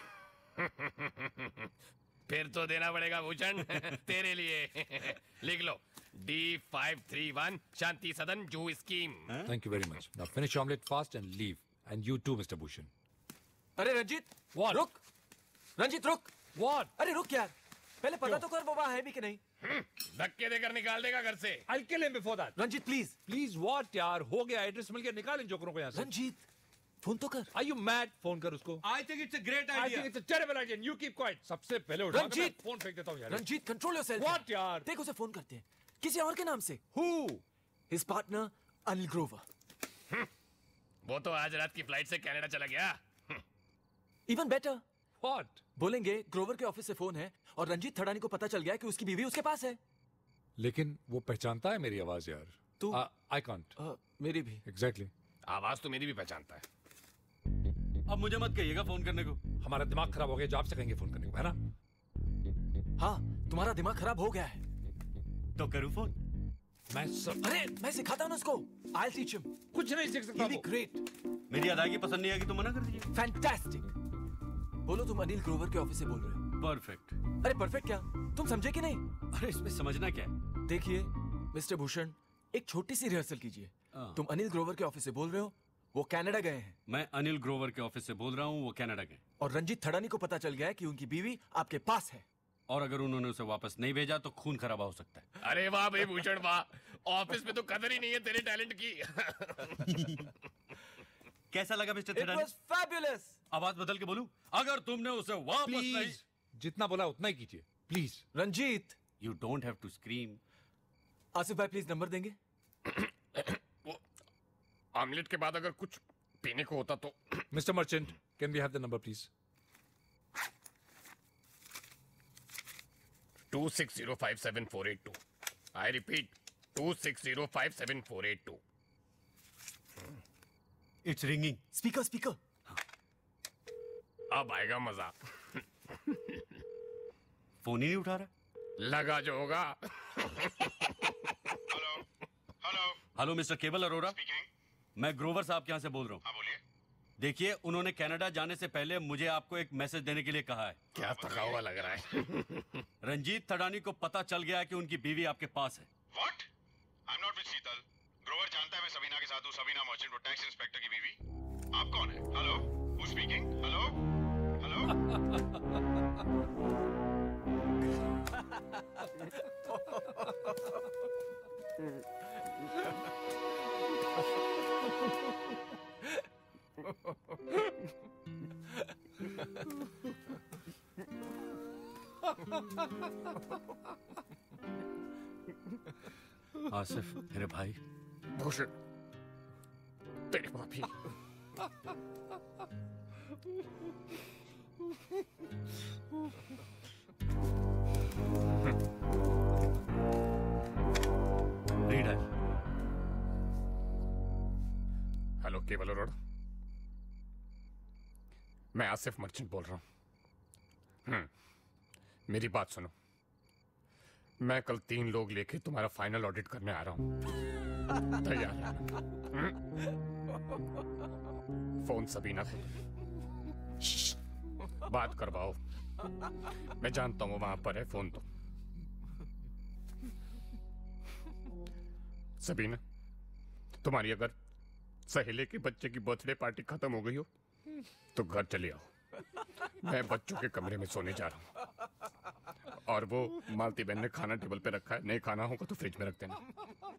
फिर तो देना पड़ेगा भूषण तेरे लिए। लिख लो, D531 Shanti Sadan Juhu scheme. Thank you very much. Now finish your omelette fast and leave. And you too, Mr. Bhushan. अरे रंजीत, What? रुक। रंजीत रुक। What? अरे रुक यार, पहले पता तो कर वो वहाँ है भी कि नहीं। धक्के देकर निकाल देगा घर से। I'll kill him before that. Ranjit please. Please what यार? हो गया, एड्रेस मिल गया, निकाल इन जोकरों को यहाँ से। रंजीत, फोन तो कर। Are you mad? फोन कर उसको। I think it's a great I idea. think it's a terrible idea. You keep quiet. सबसे पहले उठा के मैं रंजीत! फोन फेंक देता हूँ यार। Ranjit control yourself. What यार? देख उसे फोन करते हैं, किसी और के नाम से। Who? His partner Anil Grover. वो तो आज रात की फ्लाइट से कनाडा चला गया। Even better. What? बोलेंगे ग्रोवर के ऑफिस से फोन है और रंजीत थड़ानी को पता चल गया कि उसकी बीवी उसके पास है। लेकिन वो पहचानता है मेरी आवाज यार। तू? I can't. मेरी भी। Exactly. आवाज तो मेरी भी पहचानता है। अब मुझे मत कहिएगा फोन करने को। हमारा दिमाग खराब हो गया जो आपसे कहेंगे फोन करने को, है ना? हाँ, तुम्हारा दिमाग खराब हो गया है। तो करूँ फोन? अरे मैं सिखाता हूँ ना उसको। I'll teach him. कुछ नहीं सीख सकता He'll be वो। great. मेरी अदायगी पसंद नहीं आएगी तो मना कर दीजिए। Fantastic. बोलो तुम अनिल ग्रोवर के ऑफिस से बोल रहे हो। परफेक्ट। अरे परफेक्ट क्या? तुम समझे कि नहीं? अरे इसमें समझना क्या है? देखिए मिस्टर भूषण, एक छोटी सी रिहर्सल कीजिए। तुम अनिल ग्रोवर के ऑफिस से बोल रहे हो, वो कनाडा गए हैं। मैं अनिल ग्रोवर के ऑफिस से बोल रहा हूँ, वो कनाडा गए। और रंजीत थड़ानी को पता चल गया है कि उनकी बीवी आपके पास है। और अगर उन्होंने उसे वापस नहीं भेजा तो खून खराबा हो सकता है। अरे वाह भाई भूषण वाह, ऑफिस में तो कदर ही नहीं है तेरे टैलेंट की। कैसा लगा मिस्टर It was fabulous. आवाज बदल के बोलूं? अगर तुमने उसे वापस नहीं... जितना बोला उतना ही कीजिए please. Ranjit, you don't have to scream. Asif भाई प्लीज नंबर देंगे? आमलेट के बाद अगर कुछ पीने को होता तो। Mister Merchant, can we have the number please? 26057482। I repeat 26057482। It's ringing. Speaker speaker. अब आएगा मजा। फोन ही नहीं उठा रहा। लगा जो होगा। हेलो मिस्टर केवल अरोरा, मैं ग्रोवर साहब के यहाँ से बोल रहा हूँ। देखिए, उन्होंने कनाडा जाने से पहले मुझे आपको एक मैसेज देने के लिए कहा है। क्या थका हुआ लग रहा है। रंजीत थडानी को पता चल गया है कि उनकी बीवी आपके पास है। What? I'm not with शीतल। ग्रोवर जानता है मैं सबीना के साथ हूँ। सबीना मर्चेंट, वो टैक्स इंस्पेक्टर की बीवी। आप कौन है? Hello, who's speaking? Hello, hello. Asif मेरे भाई। भूषण तेरी माफी। रीडर। हेलो केवल अरोड़ा, मैं आसिफ मर्चेंट बोल रहा हूं। मेरी बात सुनो, मैं कल 3 लोग लेके तुम्हारा फाइनल ऑडिट करने आ रहा हूं। तैयार है? फोन सबीना को बात करवाओ। मैं जानता हूं वहां पर है, फोन तो। सबीना, तुम्हारी अगर सहेले के बच्चे की बर्थडे पार्टी खत्म हो गई हो तो घर चले आओ। मैं बच्चों के कमरे में सोने जा रहा हूं। और वो मालती बहन ने खाना टेबल पे रखा है, नहीं खाना होगा तो फ्रिज में रख देना।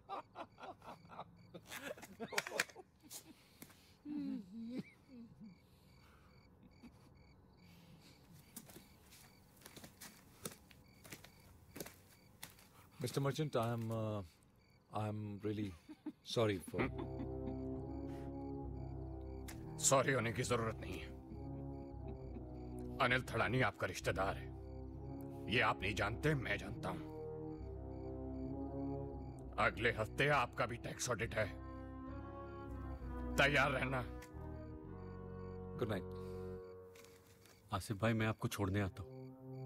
Mr. Merchant, I'm really sorry for... sorry होने की जरूरत नहीं है। अनिल थड़ानी आपका रिश्तेदार है, ये आप नहीं जानते, मैं जानता हूं। अगले हफ्ते आपका भी टैक्स ऑडिट है, तैयार रहना। Good night. आसिफ भाई, मैं आपको छोड़ने आता हूं।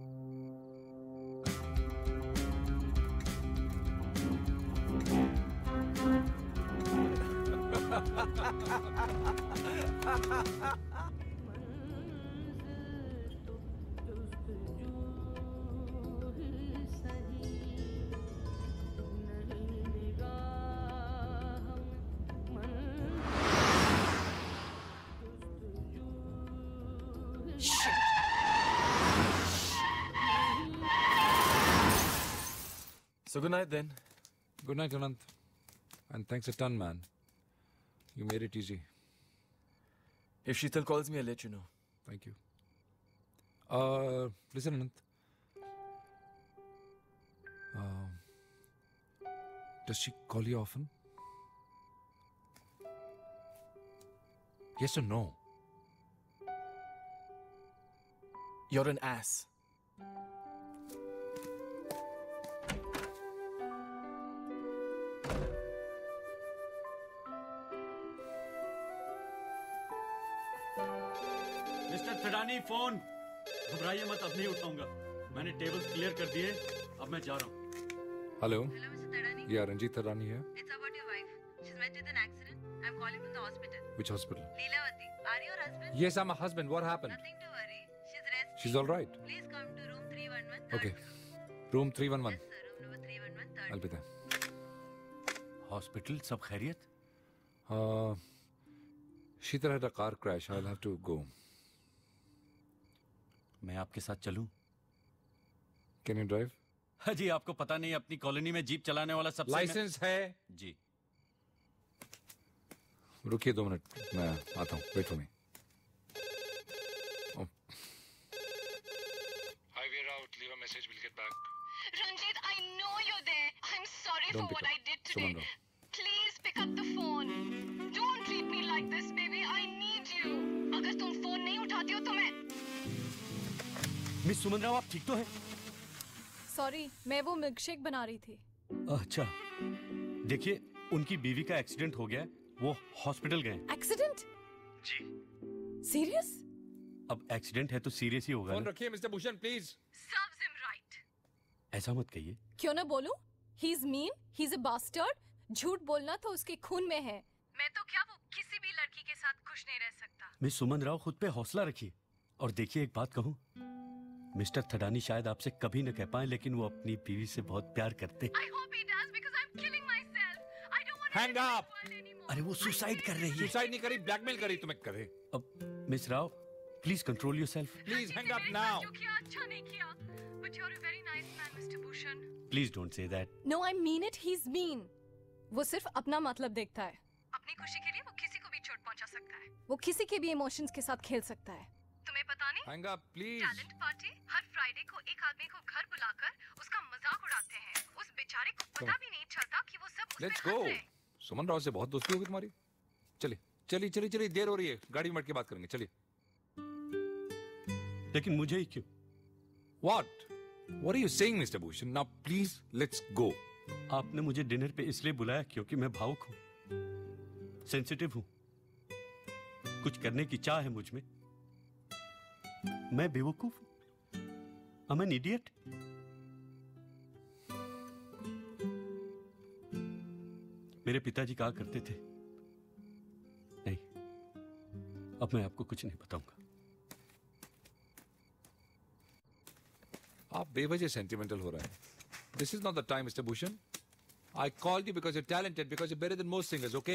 So good night then. Good night, Anant. And thanks a ton, man. You made it easy. If Sheetal calls me, I'll let you know. Thank you. Listen, Anant. Does she call you often? Yes or no? You're an ass. Mister Thadani, phone. घबराइए मत, अब नहीं उठाऊंगा। मैंने tables clear कर दिए, अब मैं जा रहा हूँ। Hello? Yeah, Ranjit Thadani here. It's about your wife. She's met with an accident. I'm calling from the hospital. Which hospital? Leelavati, are you her husband? Yes, I'm a husband. What happened? Nothing to worry. She's resting. She's all right. Please come to room 311. Okay. Room 311. Yes, sir. Room number 311. I'll be there. Hospital, सब खैरियत? Sheetal had a car crash. I'll have to go. मैं आपके साथ चलूं? Can you drive? हाँ जी, आपको पता नहीं, अपनी कॉलोनी में जीप चलाने वाला सबसे... लाइसेंस है? जी। रुकिए 2 मिनट, मैं आता हूँ। Wait for me. message. We'll get back. Ranjit, I know you're there. I'm sorry Don't for pick what up. I did today. Suman Rao. Please pick up the phone. Don't treat me like this, baby. I need you. अगर तुम phone नहीं उठाती हो तो मैं miss सुमन राव, आप ठीक तो हैं? सॉरी, मैं वो मिल्कशेक बना रही थी। अच्छा, देखिए उनकी बीवी का एक्सीडेंट हो गया है, वो हॉस्पिटल गए। एक्सीडेंट? जी। सीरियस? अब एक्सीडेंट है तो सीरियस ही होगा फोन ना। रखिए mister Bhushan please. Serves him right. ऐसा मत कहिए। क्यों ना बोलूं? He's mean, he's a bastard. झूठ बोलना तो उसके खून में है। मैं तो क्या, वो किसी भी लड़की के साथ खुश नहीं रह सकता। मिस सुमन राव, खुद पे हौसला रखिए। और देखिए, एक बात कहूँ, मिस्टर थडानी शायद आपसे कभी न कह पाए, लेकिन वो अपनी बीवी से बहुत प्यार करते हैं। I hope he does because I'm killing myself. I don't want Hang up. अरे वो सुसाइड कर रही है। सुसाइड नहीं करी, ब्लैकमेल करी तुम्हें करे। अब miss Rao, please control yourself. Please hang up now. जो किया अच्छा नहीं किया। But you're a very nice man, Mr. Bhushan. Please don't say that. No, I mean it. He's mean. वो सिर्फ अपना मतलब देखता है। अपनी खुशी के लिए वो किसी को भी चोट पहुंचा सकता है। वो किसी के भी इमोशंस के साथ खेल सकता है। तुम्हें पता नहीं? Hang up please. Talent party हर फ्राइडे को एक आदमी को घर बुलाकर उसका मजाक उड़ाते हैं। उस बेचारे को पता भी नहीं चलता कि वो सब उसमें लेट्स हंस गो। रहे हैं। सुमन राव से बहुत दोस्ती होगी तुम्हारी। चलिए चलिए चलिए चलिए, देर हो रही है, गाड़ी में बैठ के बात करेंगे, चलिए। लेकिन मुझे ही क्यों? What are you saying, Mr. Bhushan? Now please let's go. आपने मुझे डिनर पे इसलिए बुलाया क्योंकि मैं भावुक हूँ, सेंसिटिव हूँ, कुछ करने की चाह है मुझ में। मैं बेवकूफ हूँ, I'm an idiot. मेरे पिताजी कहा करते थे, नहीं, अब मैं आपको कुछ नहीं बताऊंगा। आप बेवजह सेंटिमेंटल हो रहे हैं। This is not the time, Mr. Bhushan. I called you because you're talented, because you're better than most singers, okay?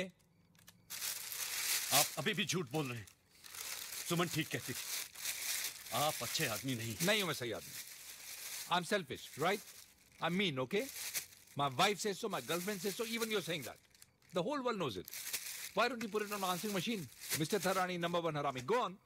आप अभी भी झूठ बोल रहे हैं। सुमन ठीक कहती थी, आप अच्छे आदमी नहीं। नहीं हूं मैं सही आदमी। I'm selfish, right? I'm mean, okay? My wife says so, my girlfriend says so, even you're saying that. The whole world knows it. Why don't you put it on an answering machine? Mr. Tharani, number one harami. Go on.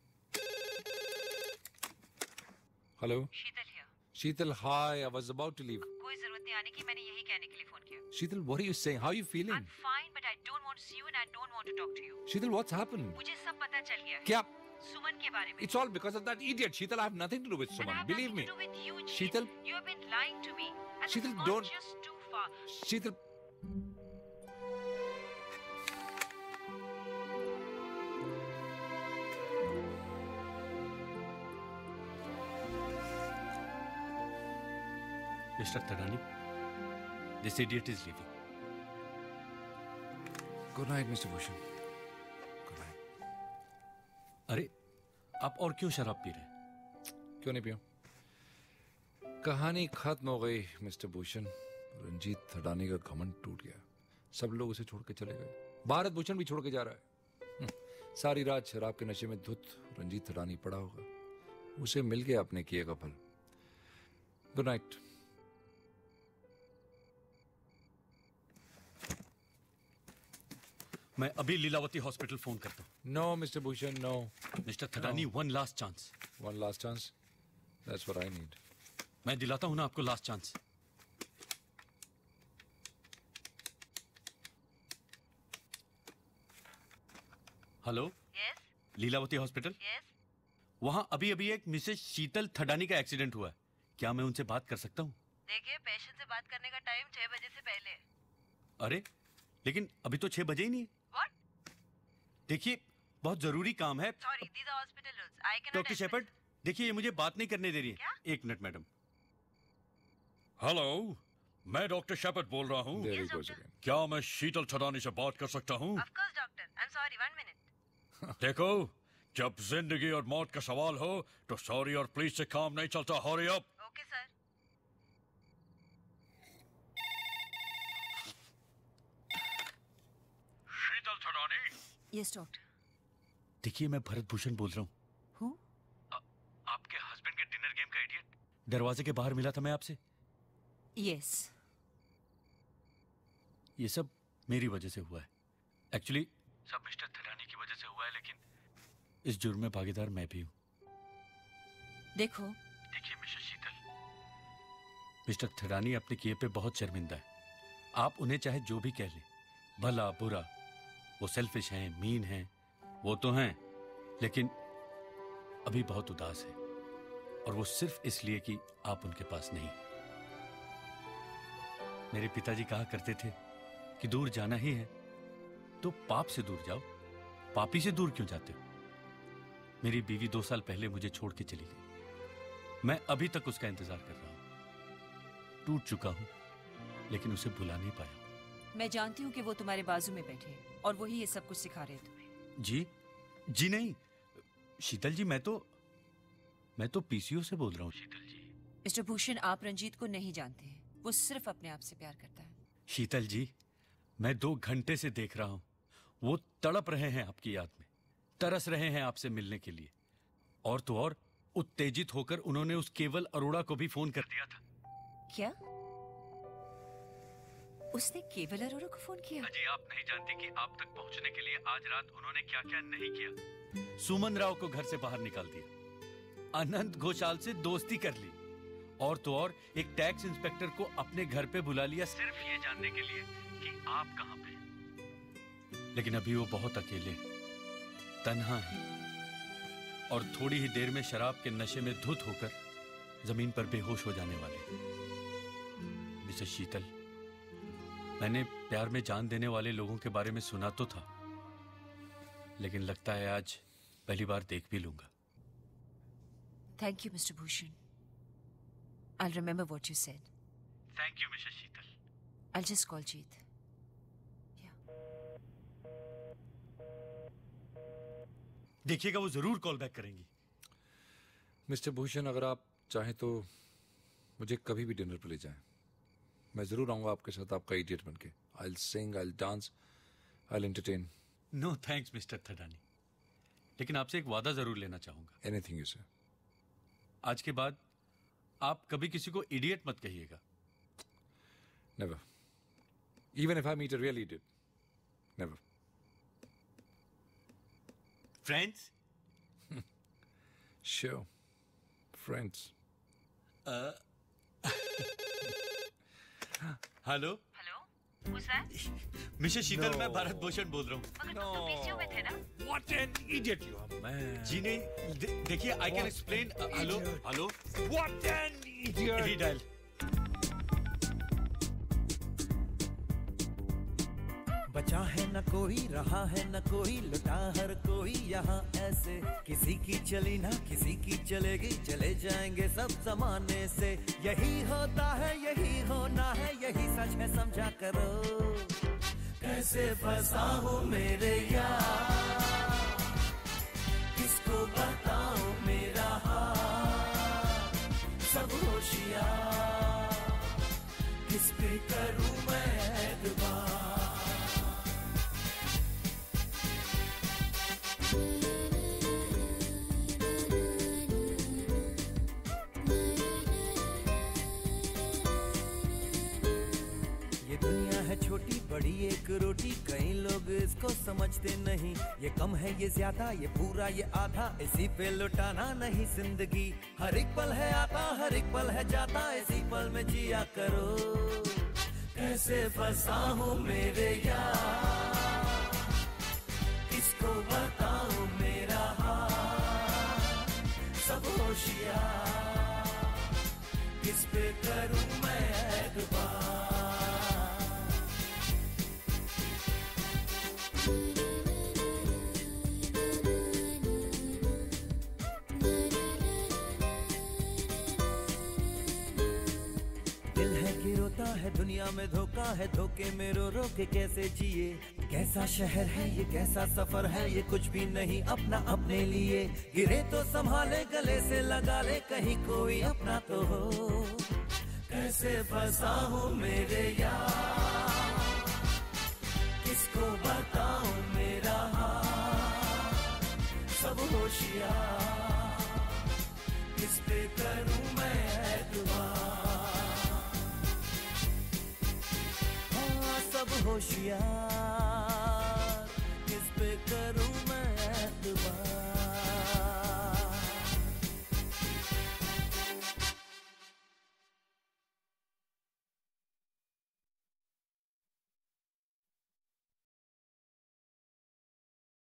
Hello? Sheetal here. Sheetal, hi. I was about to leave. कोई जरूरत नहीं आने की, मैंने यही कहने के लिए फोन किया। Sheetal, what are you saying? How are you feeling? I'm fine, but I don't want to see you and I don't want to talk to you. Sheetal, what's happened? मुझे सब पता चल गया है। क्या? सुमन के बारे में। It's all because of that idiot. Sheetal, I have nothing to do with Suman. Believe me. To do with you, Jeet. Sheetal, You have been lying to me. And Sheetal, this has gone don't- just too far. Sheetal. Mr. Tharani, this idiot is leaving. Good night, Mr. Bhushan. Good night. अरे, आप और क्यों शराब P रहे हैं? क्यों नहीं पियो? कहानी खत्म हो गई, मिस्टर भूषण। रंजीत थडानी का घमंड टूट गया। सब लोग उसे छोड़ के चले गए। भारत भूषण भी छोड़ के जा रहा है। सारी रात शराब के नशे में धुत रंजीत थडानी पड़ा होगा। उसे मिल गया अपने किए का फल। गुड नाइट। मैं अभी लीलावती हॉस्पिटल फोन करता हूँ। No mister Bhushan, no. Mister Thadani, one last chance. One last chance? That's what I need. मैं दिलाता हूँ ना आपको last chance. Hello? Yes? Lilavati hospital? Yes? वहां अभी अभी एक मिसेस शीतल थडानी का एक्सीडेंट हुआ है। क्या मैं उनसे बात कर सकता हूँ? देखिए, पेशेंट से बात करने का टाइम 6 बजे से पहले है। अरे, लेकिन अभी तो 6 बजे ही नहीं है। What? देखिए, बहुत जरूरी काम है। Sorry, these are hospital rules. I cannot doctor Shepherd, देखिए ये मुझे बात नहीं करने दे रही है। एक मिनट मैडम। हेलो, मैं डॉक्टर शेपर्ड बोल रहा हूँ। क्या मैं शीतल थडानी से बात कर सकता हूँ? Of course, doctor. I'm sorry, 1 minute. देखो, जब जिंदगी और मौत का सवाल हो तो सॉरी और प्लीज से काम नहीं चलता। Hurry up. Okay, sir. Sheetal Thadani. Yes doctor. देखिए, मैं भरत भूषण बोल रहा हूँ। आपके हस्बैंड के डिनर गेम का इडियट। दरवाजे के बाहर मिला था मैं आपसे। यस। ये सब मेरी वजह से हुआ है। एक्चुअली सब मिस्टर थडानी की वजह से हुआ है, लेकिन इस जुर्म में भागीदार मैं भी हूँ। देखो, देखिए मिसेस शीतल, मिस्टर थडानी अपने किए पे बहुत शर्मिंदा है। आप उन्हें चाहे जो भी कह लें, भला बुरा, वो सेल्फिश हैं, मीन हैं, वो तो हैं, लेकिन अभी बहुत उदास है, और वो सिर्फ इसलिए कि आप उनके पास नहीं। मेरे पिताजी कहा करते थे कि दूर जाना ही है तो पाप से दूर जाओ, पापी से दूर क्यों जाते हो? मेरी बीवी 2 साल पहले मुझे छोड़ के चली गई। मैं अभी तक उसका इंतजार कर रहा हूं। टूट चुका हूं, लेकिन उसे भुला नहीं पाया। मैं जानती हूँ कि वो तुम्हारे बाजू में बैठे हैं और वही ये सब कुछ सिखा रहे हैं तुम्हें। जी नहीं शीतल जी, मैं तो पीसीओ से बोल रहा हूँ। शीतल जी, मिस्टर भूषण, आप रंजीत को नहीं जानते हैं। वो सिर्फ अपने आप से प्यार करता है। शीतल जी, मैं 2 घंटे से देख रहा हूं, वो तड़प रहे हैं आपकी याद में, तरस रहे हैं आपसे मिलने के लिए। और तो और उत्तेजित होकर उन्होंने उस केवल अरोड़ा को भी फोन कर दिया था। क्या? उसने केवल अरोड़ा को फोन किया? अजी, आप नहीं जानती कि आप तक पहुंचने के लिए आज रात उन्होंने क्या क्या नहीं किया। सुमन राव को घर से बाहर निकाल दिया, अनंत घोषाल से दोस्ती कर ली, और तो और एक टैक्स इंस्पेक्टर को अपने घर पे बुला लिया सिर्फ ये जानने के लिए कि आप कहां पे। लेकिन अभी वो बहुत अकेले, तन्हा है, और थोड़ी ही देर में शराब के नशे में धुत होकर जमीन पर बेहोश हो जाने वाले। मिसेस शीतल, मैंने प्यार में जान देने वाले लोगों के बारे में सुना तो था, लेकिन लगता है आज पहली बार देख भी लूंगा। Thank you mister Bhushan. I'll remember what you said. Thank you, Mrs. Sheetal. I'll just call Jeet. देखिएगा, वो जरूर कॉल बैक करेंगी। मिस्टर भूषण, अगर आप चाहें तो मुझे कभी भी डिनर पर ले जाएं। मैं जरूर आऊंगा आपके साथ, आपका इडियट बनके। I'll sing, I'll dance, I'll entertain. No thanks, mister Thadani. लेकिन आपसे एक वादा जरूर लेना चाहूंगा। Anything you say. आज के बाद आप कभी किसी को इडियट मत कहिएगा। Never. Even if I meet a real idiot. Never. Friends? Sure. Friends. Hello. Who's that? Mrs Sheetal, मैं भारत भूषण बोल रहा हूँ। मगर तुम तो पीसीओ में थे ना? What an idiot you are, man. जी नहीं, देखिए, I can explain. Hello, hello. What an idiot. Redial. बचा है न कोई, रहा है न कोई, लुटा हर कोई यहाँ ऐसे। किसी की चली ना किसी की चलेगी, चले जाएंगे सब जमाने से। यही होता है, यही होना है, यही सच है, समझा करो। कैसे फंसा हूँ मेरे यार, किसको बताऊँ मेरा हाल। सब होशियार, किस पे करूँ मैं एतबार। छोटी बड़ी एक रोटी, कई लोग इसको समझते नहीं। ये कम है, ये ज्यादा, ये पूरा, ये आधा, इसी पे लुटाना नहीं जिंदगी। हर एक पल है आता, हर एक पल है जाता, इसी पल में जिया करो। कैसे फंसा हूँ मेरे यार, किसको बताऊँ मेरा हाल। सब होशियार, किस पे करूँ मैं एतबार। है दुनिया में धोखा है, धोखे में रो रो के कैसे जिए। कैसा शहर है ये, कैसा सफर है ये, कुछ भी नहीं अपना अपने लिए। गिरे तो संभाले, गले से लगा ले, कहीं कोई अपना तो हो। कैसे फंसा हूँ मेरे यार, किसको बताऊँ मेरा हाल। सब होशियार, किस पे करूँ मैं एतबार। सब होशियार, किस पे करूं